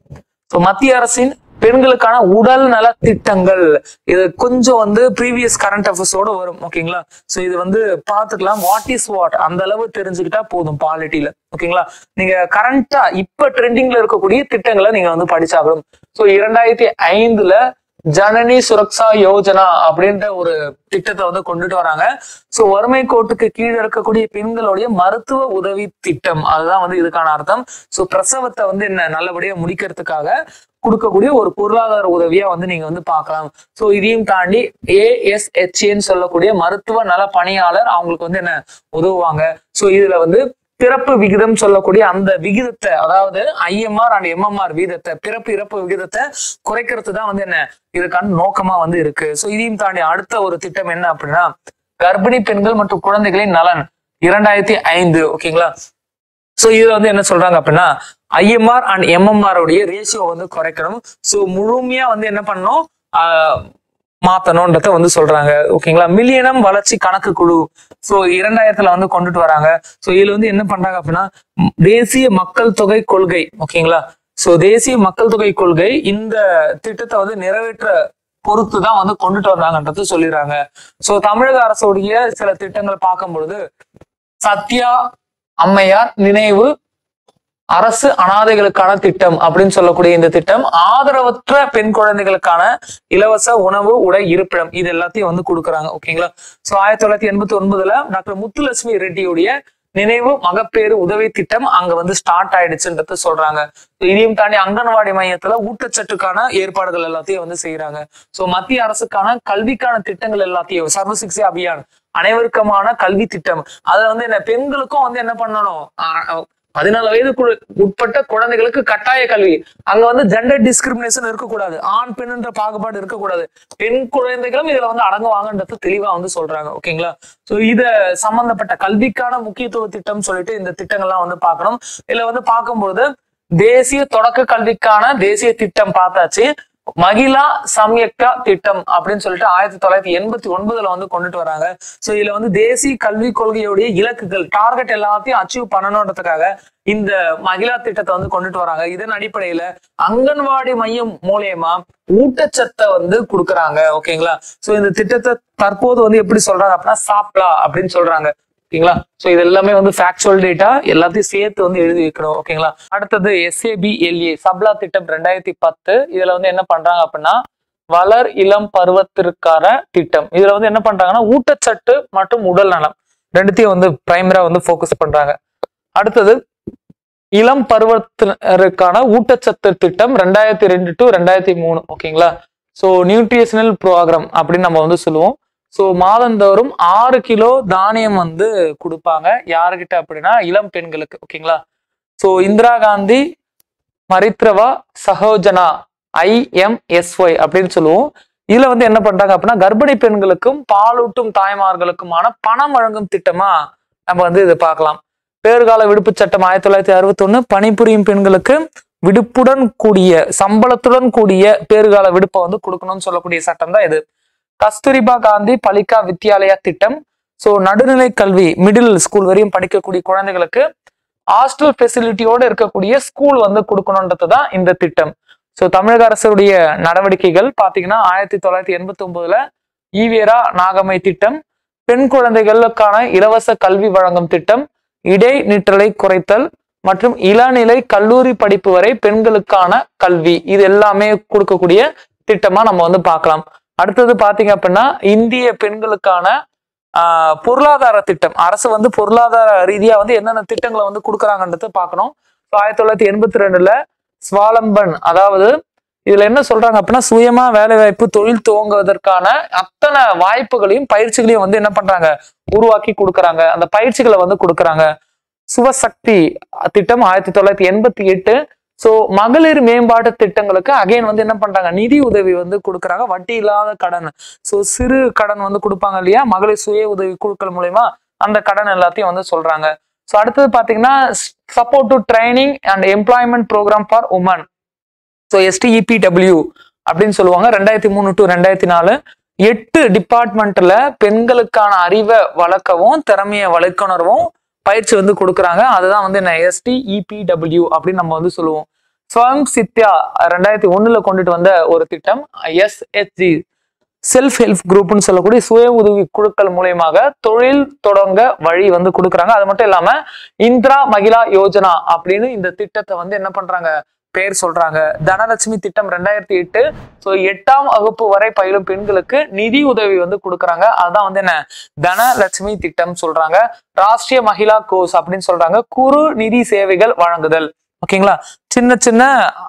சோ மத்திய அரசின் பெண்களுக்கான உடல் நல திட்டங்கள் இது கொஞ்சம் வந்து ப்ரீவியஸ் கரண்ட் அஃபேர்ஸோட வரும். ஓகேங்களா? சோ இது வந்து பாத்துக்கலாம். வாட் இஸ் வாட் அந்த அளவு தெரிஞ்சுக்கிட்டா போதும் பாலிட்டியில. ஓகேங்களா? நீங்க கரண்டா இப்ப ட்ரெண்டிங்ல இருக்கக்கூடிய திட்டங்களை நீங்க வந்து படிச்சாகணும். சோ இரண்டாயிரத்தி ஐந்துல ஜனனி சுரக்ஷா யோஜனா அப்படின்ற ஒரு திட்டத்தை வந்து கொண்டுட்டு வராங்க. சோ வறுமை கோட்டுக்கு கீழே இருக்கக்கூடிய பெண்களுடைய மருத்துவ உதவி திட்டம் அதுதான் வந்து இதுக்கான அர்த்தம். சோ பிரசவத்தை வந்து என்ன நல்லபடியா முடிக்கிறதுக்காக கொடுக்கக்கூடிய ஒரு பொருளாதார உதவியா வந்து நீங்க வந்து பார்க்கலாம். சோ இதையும் தாண்டி ஏஎஸ்ஹெச்ஏன்னு சொல்லக்கூடிய மருத்துவ நல பணியாளர் அவங்களுக்கு வந்து என்ன உதவுவாங்க. சோ இதுல வந்து பிறப்பு விகிதம் சொல்லக்கூடிய அந்த விகிதத்தை, அதாவது ஐஎம்ஆர் அண்ட் எம்எம்ஆர் விகிதத்தை, பிறப்பு இறப்பு விகிதத்தை குறைக்கிறது தான் வந்து என்ன இதுக்கான நோக்கமா வந்து இருக்கு. சோ இதையும் தாண்டி அடுத்த ஒரு திட்டம் என்ன அப்படின்னா கர்ப்பிணி பெண்கள் மற்றும் குழந்தைகளின் நலன் இரண்டாயிரத்தி ஐந்து ஓகேங்களா. சோ இது வந்து என்ன சொல்றாங்க அப்படின்னா ஐஎம்ஆர் அண்ட் எம்எம்ஆர் உடைய ரேஷியோ வந்து குறைக்கணும். சோ முழுமையா வந்து என்ன பண்ணணும் ஆஹ் மாத்தணும்ன்றத வந்து சொல்றாங்க ஓகேங்களா. மில்லியனம் வளர்ச்சி கணக்கு குழு சோ இரண்டாயிரத்துல வந்து கொண்டுட்டு வராங்க. சோ இதுல வந்து என்ன பண்றாங்க அப்படின்னா தேசிய மக்கள் தொகை கொள்கை ஓகேங்களா. சோ தேசிய மக்கள் தொகை கொள்கை இந்த திட்டத்தை வந்து நிறைவேற்ற பொறுத்து தான் வந்து கொண்டுட்டு வந்தாங்கன்றது சொல்லிடுறாங்க. சோ தமிழக அரசுடைய சில திட்டங்கள் பார்க்கும் பொழுது சத்யா அம்மையார் நினைவு அரசு அனாதைகளுக்கான திட்டம் அப்படின்னு சொல்லக்கூடிய இந்த திட்டம் ஆதரவற்ற பெண் குழந்தைகளுக்கான இலவச உணவு உடை இருப்பிடம் இது எல்லாத்தையும் வந்து கொடுக்குறாங்க ஓகேங்களா. சோ ஆயிரத்தி தொள்ளாயிரத்தி எண்பத்தி ஒன்பதுல டாக்டர் முத்துலட்சுமி ரெட்டியுடைய நினைவு மகப்பேறு உதவி திட்டம் அங்க வந்து ஸ்டார்ட் ஆயிடுச்சுன்றது சொல்றாங்க. இதையும் தாண்டி அங்கன்வாடி மையத்துல ஊட்டச்சத்துக்கான ஏற்பாடுகள் எல்லாத்தையும் வந்து செய்யறாங்க. சோ மத்திய அரசுக்கான கல்விக்கான திட்டங்கள் எல்லாத்தையும் சர்வ சிக்ஷா அபியான் அனைவருக்குமான கல்வி திட்டம் அதுல வந்து என்ன பெண்களுக்கும் வந்து என்ன பண்ணணும் பதினாலு வயதுக்கு உட்பட்ட குழந்தைகளுக்கு கட்டாய கல்வி. அங்க வந்து ஜெண்டர் டிஸ்கிரிமினேஷன் இருக்கக்கூடாது, ஆண் பெண் என்ற பாகுபாடு இருக்கக்கூடாது, பெண் குழந்தைகளும் இதுல வந்து அடங்குவாங்கன்றது தெளிவா வந்து சொல்றாங்க ஓகேங்களா. சோ இத சம்பந்தப்பட்ட கல்விக்கான முக்கியத்துவ திட்டம் சொல்லிட்டு இந்த திட்டங்கள்லாம் வந்து பார்க்கணும். இதுல வந்து பார்க்கும்போது தேசிய தொடக்க கல்விக்கான தேசிய திட்டம் பார்த்தாச்சு. மகிழா சம்யக்தா திட்டம் அப்படின்னு சொல்லிட்டு ஆயிரத்தி தொள்ளாயிரத்தி எண்பத்தி ஒன்பதுல வந்து கொண்டுட்டு வராங்க. சோ இதுல வந்து தேசிய கல்விக் கொள்கையுடைய இலக்குகள் டார்கெட் எல்லாத்தையும் அச்சீவ் பண்ணணும்ன்றதுக்காக இந்த மகிழா திட்டத்தை வந்து கொண்டுட்டு வராங்க. இதன் அடிப்படையில அங்கன்வாடி மையம் மூலியமா ஊட்டச்சத்தை வந்து கொடுக்குறாங்க ஓகேங்களா. சோ இந்த திட்டத்தை தற்போது வந்து எப்படி சொல்றாங்க அப்படின்னா சாப்லா அப்படின்னு சொல்றாங்க ஓகேங்களா. சோ இது எல்லாமே வந்து ஃபேக்சுவல் டேட்டா எல்லாத்தையும் சேர்த்து வந்து எழுதி வைக்கணும் ஓகேங்களா. அடுத்தது எஸ்ஏபிஎல்ஏ சப்லா திட்டம் ரெண்டாயிரத்தி பத்து இதுல வந்து என்ன பண்றாங்க அப்படின்னா வளர் இளம் பருவத்திற்கான திட்டம். இதுல வந்து என்ன பண்றாங்கன்னா ஊட்டச்சத்து மற்றும் உடல் நலம் ரெண்டுத்தையும் வந்து பிரைமரா வந்து போக்கஸ் பண்றாங்க. அடுத்தது இளம் பருவத்தினருக்கான ஊட்டச்சத்து திட்டம் ரெண்டாயிரத்தி ரெண்டு டு ரெண்டாயிரத்தி மூணு ஓகேங்களா. சோ நியூட்ரிஷனல் ப்ரோக்ராம் அப்படின்னு நம்ம வந்து சொல்லுவோம். ஸோ மாதந்தோறும் ஆறு கிலோ தானியம் வந்து கொடுப்பாங்க யாருக்கிட்ட அப்படின்னா இளம் பெண்களுக்கு ஓகேங்களா. ஸோ இந்திரா காந்தி மரித்ரவா சஹோஜனா ஐஎம்எஸ்ஒய் அப்படின்னு சொல்லுவோம். இதுல வந்து என்ன பண்றாங்க அப்படின்னா கர்ப்பிணி பெண்களுக்கும் பாலூட்டும் தாய்மார்களுக்குமான பணம் வழங்கும் திட்டமா நம்ம வந்து இதை பார்க்கலாம். பேறுகால விடுப்பு சட்டம் ஆயிரத்தி தொள்ளாயிரத்தி அறுபத்தி ஒண்ணு பணிபுரியும் பெண்களுக்கு விடுப்புடன் கூடிய சம்பளத்துடன் கூடிய பேறுகால விடுப்பை வந்து கொடுக்கணும்னு சொல்லக்கூடிய சட்டம் தான் இது. கஸ்தூரிபா காந்தி பலிகா வித்யாலயா திட்டம். ஸோ நடுநிலை கல்வி மிடில் ஸ்கூல் வரையும் படிக்கக்கூடிய குழந்தைகளுக்கு ஹாஸ்டல் ஃபெசிலிட்டியோட இருக்கக்கூடிய ஸ்கூல் வந்து கொடுக்கணுன்றது தான் இந்த திட்டம். ஸோ தமிழக அரசுடைய நடவடிக்கைகள் பார்த்தீங்கன்னா ஆயிரத்தி தொள்ளாயிரத்தி எண்பத்தி ஒன்பதுல ஈவேரா நாகமை திட்டம், பெண் குழந்தைகளுக்கான இலவச கல்வி வழங்கும் திட்டம், இடை நிற்றலை குறைத்தல் மற்றும் இளநிலை கல்லூரி படிப்பு வரை பெண்களுக்கான கல்வி இது எல்லாமே கொடுக்கக்கூடிய திட்டமா நம்ம வந்து பார்க்கலாம். அடுத்தது பாத்தீங்க அப்படின்னா இந்திய பெண்களுக்கான ஆஹ் பொருளாதார திட்டம். அரசு வந்து பொருளாதார ரீதியா வந்து என்னென்ன திட்டங்களை வந்து கொடுக்குறாங்கன்றத பார்க்கணும். ஆயிரத்தி தொள்ளாயிரத்தி எண்பத்தி ரெண்டுல ஸ்வாலம்பன் அதாவது இதுல என்ன சொல்றாங்க அப்படின்னா சுயமா வேலை வாய்ப்பு தொழில் துவங்குவதற்கான அத்தனை வாய்ப்புகளையும் பயிற்சிகளையும் வந்து என்ன பண்றாங்க உருவாக்கி கொடுக்குறாங்க. அந்த பயிற்சிகளை வந்து கொடுக்குறாங்க. சுவசக்தி திட்டம் ஆயிரத்தி தொள்ளாயிரத்தி எண்பத்தி எட்டு ஸோ மகளிர் மேம்பாட்டு திட்டங்களுக்கு அகைன் வந்து என்ன பண்றாங்க நிதி உதவி வந்து கொடுக்குறாங்க, வட்டி இல்லாத கடன். ஸோ சிறு கடன் வந்து கொடுப்பாங்க இல்லையா மகளிர் சுய உதவி குழுக்கள் மூலயமா அந்த கடன் எல்லாத்தையும் வந்து சொல்றாங்க. ஸோ அடுத்தது பாத்தீங்கன்னா support to training and employment programme for women. So STEPW அப்படின்னு சொல்லுவாங்க. ரெண்டாயிரத்தி மூணு டு ரெண்டாயிரத்தி நாலு எட்டு டிபார்ட்மெண்ட்ல பெண்களுக்கான அறிவை வளர்க்கவும் திறமையை வளர்க்கணர்வும் பயிற்சி வந்து கொடுக்குறாங்க. அதுதான் வந்து என்ன எஸ்டிஇபிடபிள்யூ அப்படின்னு நம்ம வந்து சொல்லுவோம். ஸ்வயம் சித்யா ரெண்டாயிரத்தி ஒண்ணுல கொண்டுட்டு வந்த ஒரு திட்டம். எஸ்ஹெச்ஜி செல்ஃப் ஹெல்ப் குரூப்னு சொல்லக்கூடிய சுய உதவி குழுக்கள் மூலியமாக தொழில் தொடங்க வழி வந்து கொடுக்குறாங்க. அது மட்டும் இல்லாம இந்திரா மகிழா யோஜனா அப்படின்னு இந்த திட்டத்தை வந்து என்ன பண்றாங்க பேர் சொல்றாங்க. தனலட்சுமி திட்டம் ரெண்டாயிரத்தி எட்டு ஸோ எட்டாம் வகுப்பு வரை பயிலும் பெண்களுக்கு நிதி உதவி வந்து கொடுக்குறாங்க. அதுதான் வந்து என்ன தனலட்சுமி திட்டம் சொல்றாங்க. ராஷ்டிரிய மகிழா கோஷ் அப்படின்னு சொல்றாங்க குறு நிதி சேவைகள் வழங்குதல். ஓகேங்களா. சின்ன சின்ன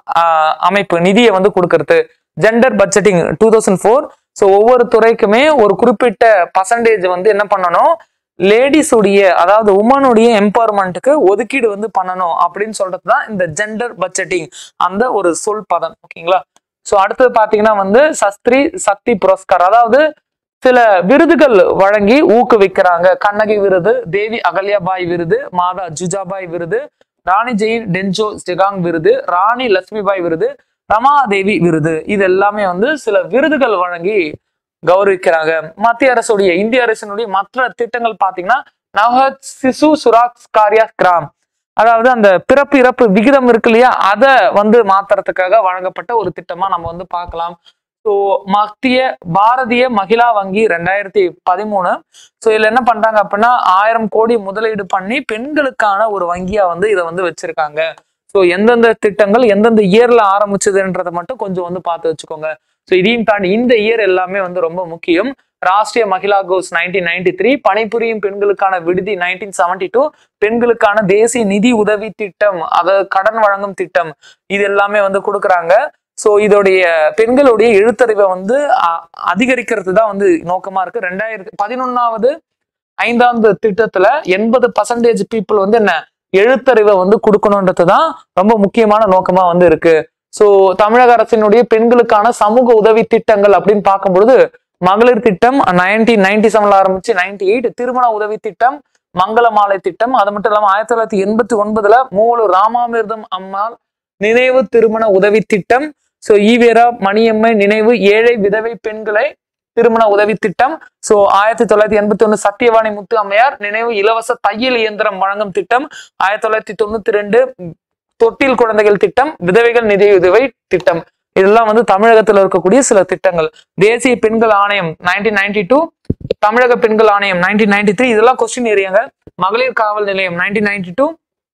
அமைப்பு நிதியை வந்து கொடுக்கறது. Gender budgeting two thousand four so ஒவ்வொரு துறைக்குமே ஒரு குறிப்பிட்ட பர்சன்டேஜ் வந்து என்ன பண்ணணும், லேடிஸ் உடைய அதாவது உமனுடைய எம்பவர்மெண்ட்டுக்கு ஒதுக்கீடு வந்து பண்ணணும் அப்படின்னு சொல்றதுதான் இந்த ஜெண்டர் பட்ஜெட்டிங் அந்த ஒரு சொல் பதம். ஓகேங்களா. ஸோ அடுத்தது பாத்தீங்கன்னா வந்து சஸ்திரி சக்தி புரஸ்கார், அதாவது சில விருதுகள் வழங்கி ஊக்குவிக்கிறாங்க. கண்ணகி விருது, தேவி அகல்யாபாய் விருது, மாதா ஜுஜாபாய் விருது, ராணி ஜெயின் டென்ஜோ ஜெகாங் விருது, ராணி லட்சுமிபாய் விருது, ரமாதேவி விருது, இது எல்லாமே வந்து சில விருதுகள் வழங்கி கௌரவிக்கிறாங்க. மத்திய அரசுடைய இந்திய அரசினுடைய மற்ற திட்டங்கள் பாத்தீங்கன்னா நவஹத் சிசு சுராஜ் காரியா கிராம், அதாவது அந்த பிறப்பு இறப்பு விகிதம் இருக்கு இல்லையா, அதை வந்து மாத்துறதுக்காக வழங்கப்பட்ட ஒரு திட்டமா நம்ம வந்து பார்க்கலாம். ஸோ மத்திய பாரதிய மகிழா வங்கி ரெண்டாயிரத்தி பதிமூணு ஸோ இதுல என்ன பண்றாங்க அப்படின்னா ஆயிரம் கோடி முதலீடு பண்ணி பெண்களுக்கான ஒரு வங்கியா வந்து இதை வந்து வச்சிருக்காங்க. ஸோ எந்தெந்த திட்டங்கள் எந்தெந்த இயர்ல ஆரம்பிச்சதுன்றதை மட்டும் கொஞ்சம் வந்து பார்த்து வச்சுக்கோங்க. ஸோ இதையும் தாண்டி இந்த இயர் எல்லாமே வந்து ரொம்ப முக்கியம். Rashtriya Mahila Kosh nineteen ninety three, பணிபுரியும் பெண்களுக்கான விடுதி நைன்டீன் செவன்டி டூ, பெண்களுக்கான தேசிய நிதி உதவி திட்டம், அதாவது கடன் வழங்கும் திட்டம், இது எல்லாமே வந்து கொடுக்குறாங்க. ஸோ இதோடைய பெண்களுடைய எழுத்தறிவை வந்து அதிகரிக்கிறது தான் வந்து நோக்கமா இருக்கு. ரெண்டாயிரத்தி பதினொன்னாவது ஐந்தாவது திட்டத்துல எண்பது பர்சன்டேஜ் பீப்புள் வந்து என்ன எழுத்தறிவை வந்து கொடுக்கணும்ன்றதுதான் ரொம்ப முக்கியமான நோக்கமா வந்து இருக்கு. ஸோ தமிழக அரசினுடைய பெண்களுக்கான சமூக உதவி திட்டங்கள் அப்படின்னு பார்க்கும்பொழுது மகளிர் திட்டம் நைன்டீன் நைன்டி செவன்ல ஆரம்பிச்சு நைன்டி எயிட், திருமண உதவி திட்டம், மங்கள மாலை திட்டம், அது மட்டும் இல்லாம ஆயிரத்தி தொள்ளாயிரத்தி எண்பத்தி ஒன்பதுல மூலூர் ராமாமிர்தம் அம்மாள் நினைவு திருமண உதவி திட்டம், ஸோ ஈவேரா மணியம்மை நினைவு ஏழை விதவை பெண்களை திருமண உதவி திட்டம், ஸோ ஆயிரத்தி தொள்ளாயிரத்தி எண்பத்தி ஒண்ணு சத்தியவாணி முத்து அம்மையார் நினைவு இலவச தையல் இயந்திரம் வழங்கும் திட்டம், ஆயிரத்தி தொள்ளாயிரத்தி தொண்ணூத்தி ரெண்டு தொட்டில் குழந்தைகள் திட்டம், விதவைகள் நிதியுதவி திட்டம், இதெல்லாம் வந்து தமிழகத்துல இருக்கக்கூடிய சில திட்டங்கள். தேசிய பெண்கள் ஆணையம் நைன்டீன் நைன்டி டூ, தமிழக பெண்கள் ஆணையம் நைன்டீன் நைன்டி த்ரீ, இதெல்லாம் கொஸ்டின் ஏரியாங்க. மகளிர் காவல் நிலையம் நைன்டீன் நைன்டி டூ,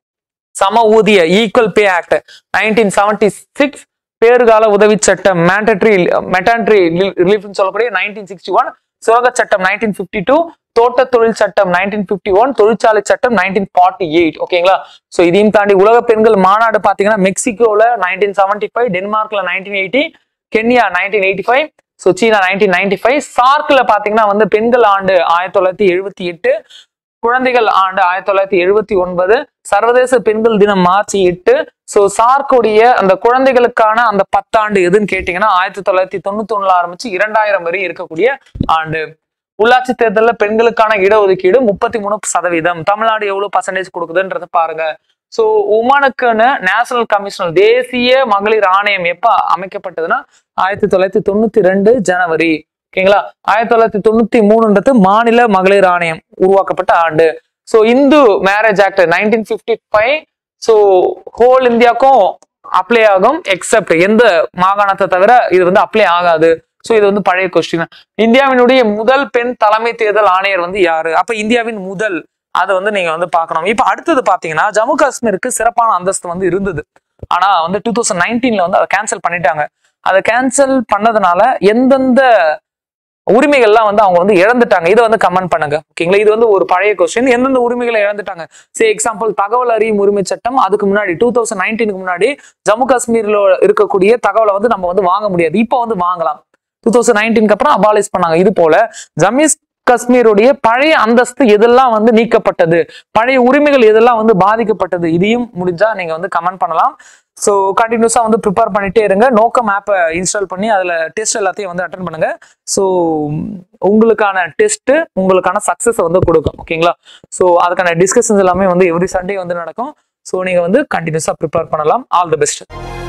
சம ஊதிய equal pay act nineteen seventy six, பேறுகால உதவி சட்டம் மேண்டட்ரி மெட்டான்ட்ரி ரிலீஃப்னு சொல்லக்கூடிய நைன்டீன் சிக்ஸ்டி ஒன், சுரக சட்டம் நைன்டீன் பிப்டி டூ, தோட்ட தொழில் சட்டம் நைன்டீன் பிப்டி ஒன், தொழிற்சாலை சட்டம் நைன்டீன் ஃபார்ட்டி எயிட். ஓகேங்களா. ஸோ இதையும் தாண்டி உலக பெண்கள் மாநாடு பாத்தீங்கன்னா மெக்சிகோல நைன்டீன் செவன்டி ஃபைவ், டென்மார்க்ல nineteen eighty, Kenya nineteen eighty five, so சீனா நைன்டீன் நைன்டி ஃபைவ், சார்க்ல பாத்தீங்கன்னா வந்து பெண்கள் ஆண்டு ஆயிரத்தி தொள்ளாயிரத்தி எழுபத்தி எட்டு, குழந்தைகள் ஆண்டு ஆயிரத்தி தொள்ளாயிரத்தி எழுபத்தி ஒன்பது, சர்வதேச பெண்கள் தினம் மார்ச் எட்டு. ஸோ சார்க்குடைய அந்த குழந்தைகளுக்கான அந்த பத்தாண்டு எதுன்னு கேட்டீங்கன்னா ஆயிரத்தி தொள்ளாயிரத்தி தொண்ணூத்தி ஒண்ணுல ஆரம்பிச்சு இரண்டாயிரம் வரை இருக்கக்கூடிய ஆண்டு. உள்ளாட்சி தேர்தலில் பெண்களுக்கான இடஒதுக்கீடு முப்பத்தி மூணு சதவீதம். தமிழ்நாடு எவ்வளவு பர்சன்டேஜ் கொடுக்குதுன்றத பாருங்க. ஸோ உமனுக்குன்னு நேஷனல் கமிஷன் தேசிய மகளிர் ஆணையம் எப்ப அமைக்கப்பட்டதுன்னா ஆயிரத்தி தொள்ளாயிரத்தி தொண்ணூத்தி ரெண்டு ஜனவரி. ஓகேங்களா. ஆயிரத்தி தொள்ளாயிரத்தி தொண்ணூத்தி மூணுன்றது மாநில மகளிர் ஆணையம் உருவாக்கப்பட்ட ஆண்டு. So Hindu marriage act nineteen fifty five, so whole இந்தியாவுக்கும் அப்ளை ஆகும் எக்ஸப்ட் எந்த மாகாணத்தை தவிர இது வந்து அப்ளை ஆகாது. ஸோ இது வந்து பழைய கொஸ்டின். இந்தியாவினுடைய முதல் பெண் தலைமை தேர்தல் ஆணையர் வந்து யாரு? அப்ப இந்தியாவின் முதல், அதை வந்து நீங்க வந்து பார்க்கணும். இப்ப அடுத்தது பாத்தீங்கன்னா ஜம்மு காஷ்மீருக்கு சிறப்பான அந்தஸ்து வந்து இருந்தது. ஆனா வந்து டூ தௌசண்ட் நைன்டீன்ல வந்து அதை கேன்சல் பண்ணிட்டாங்க. அதை கேன்சல் பண்ணதுனால எந்தெந்த உரிமைகள்லாம் வந்து அவங்க வந்து இழந்துட்டாங்க, இதை வந்து கமெண்ட் பண்ணுங்க. ஓகேங்களா. இது வந்து ஒரு பழைய கொஸ்டின். எந்தெந்த உரிமைகளை இழந்துட்டாங்க? சே எக்ஸாம்பிள் தகவல் அறியும் உரிமை சட்டம், அதுக்கு முன்னாடி டூ தௌசண்ட் நைன்டீனுக்கு முன்னாடி ஜம்மு காஷ்மீர்ல இருக்கக்கூடிய தகவலை வந்து நம்ம வந்து வாங்க முடியாது. இப்போ வந்து வாங்கலாம். டூ தௌசண்ட் நைன்டீனுக்கு அப்புறம் அபாலிஷ் பண்ணாங்க. இது போல ஜம்மு காஷ்மீருடைய பழைய அந்தஸ்து எதெல்லாம் வந்து நீக்கப்பட்டது, பழைய உரிமைகள் எதெல்லாம் வந்து பாதிக்கப்பட்டது, இதையும் முடிஞ்சா நீங்க வந்து கமெண்ட் பண்ணலாம். ஸோ கண்டினியூஸா வந்து ப்ரிப்பேர் பண்ணிட்டே இருங்க. நோக்கம் ஆப்பை இன்ஸ்டால் பண்ணி அதுல டெஸ்ட் எல்லாத்தையும் வந்து அட்டன் பண்ணுங்க. ஸோ உங்களுக்கான டெஸ்ட் உங்களுக்கான சக்சஸ் வந்து கொடுக்கும். ஓகேங்களா. ஸோ அதுக்கான டிஸ்கஷன்ஸ் எல்லாமே வந்து எவ்ரி சண்டே வந்து நடக்கும். ஸோ நீங்க வந்து கண்டினியூஸா ப்ரிப்பேர் பண்ணலாம். All the best.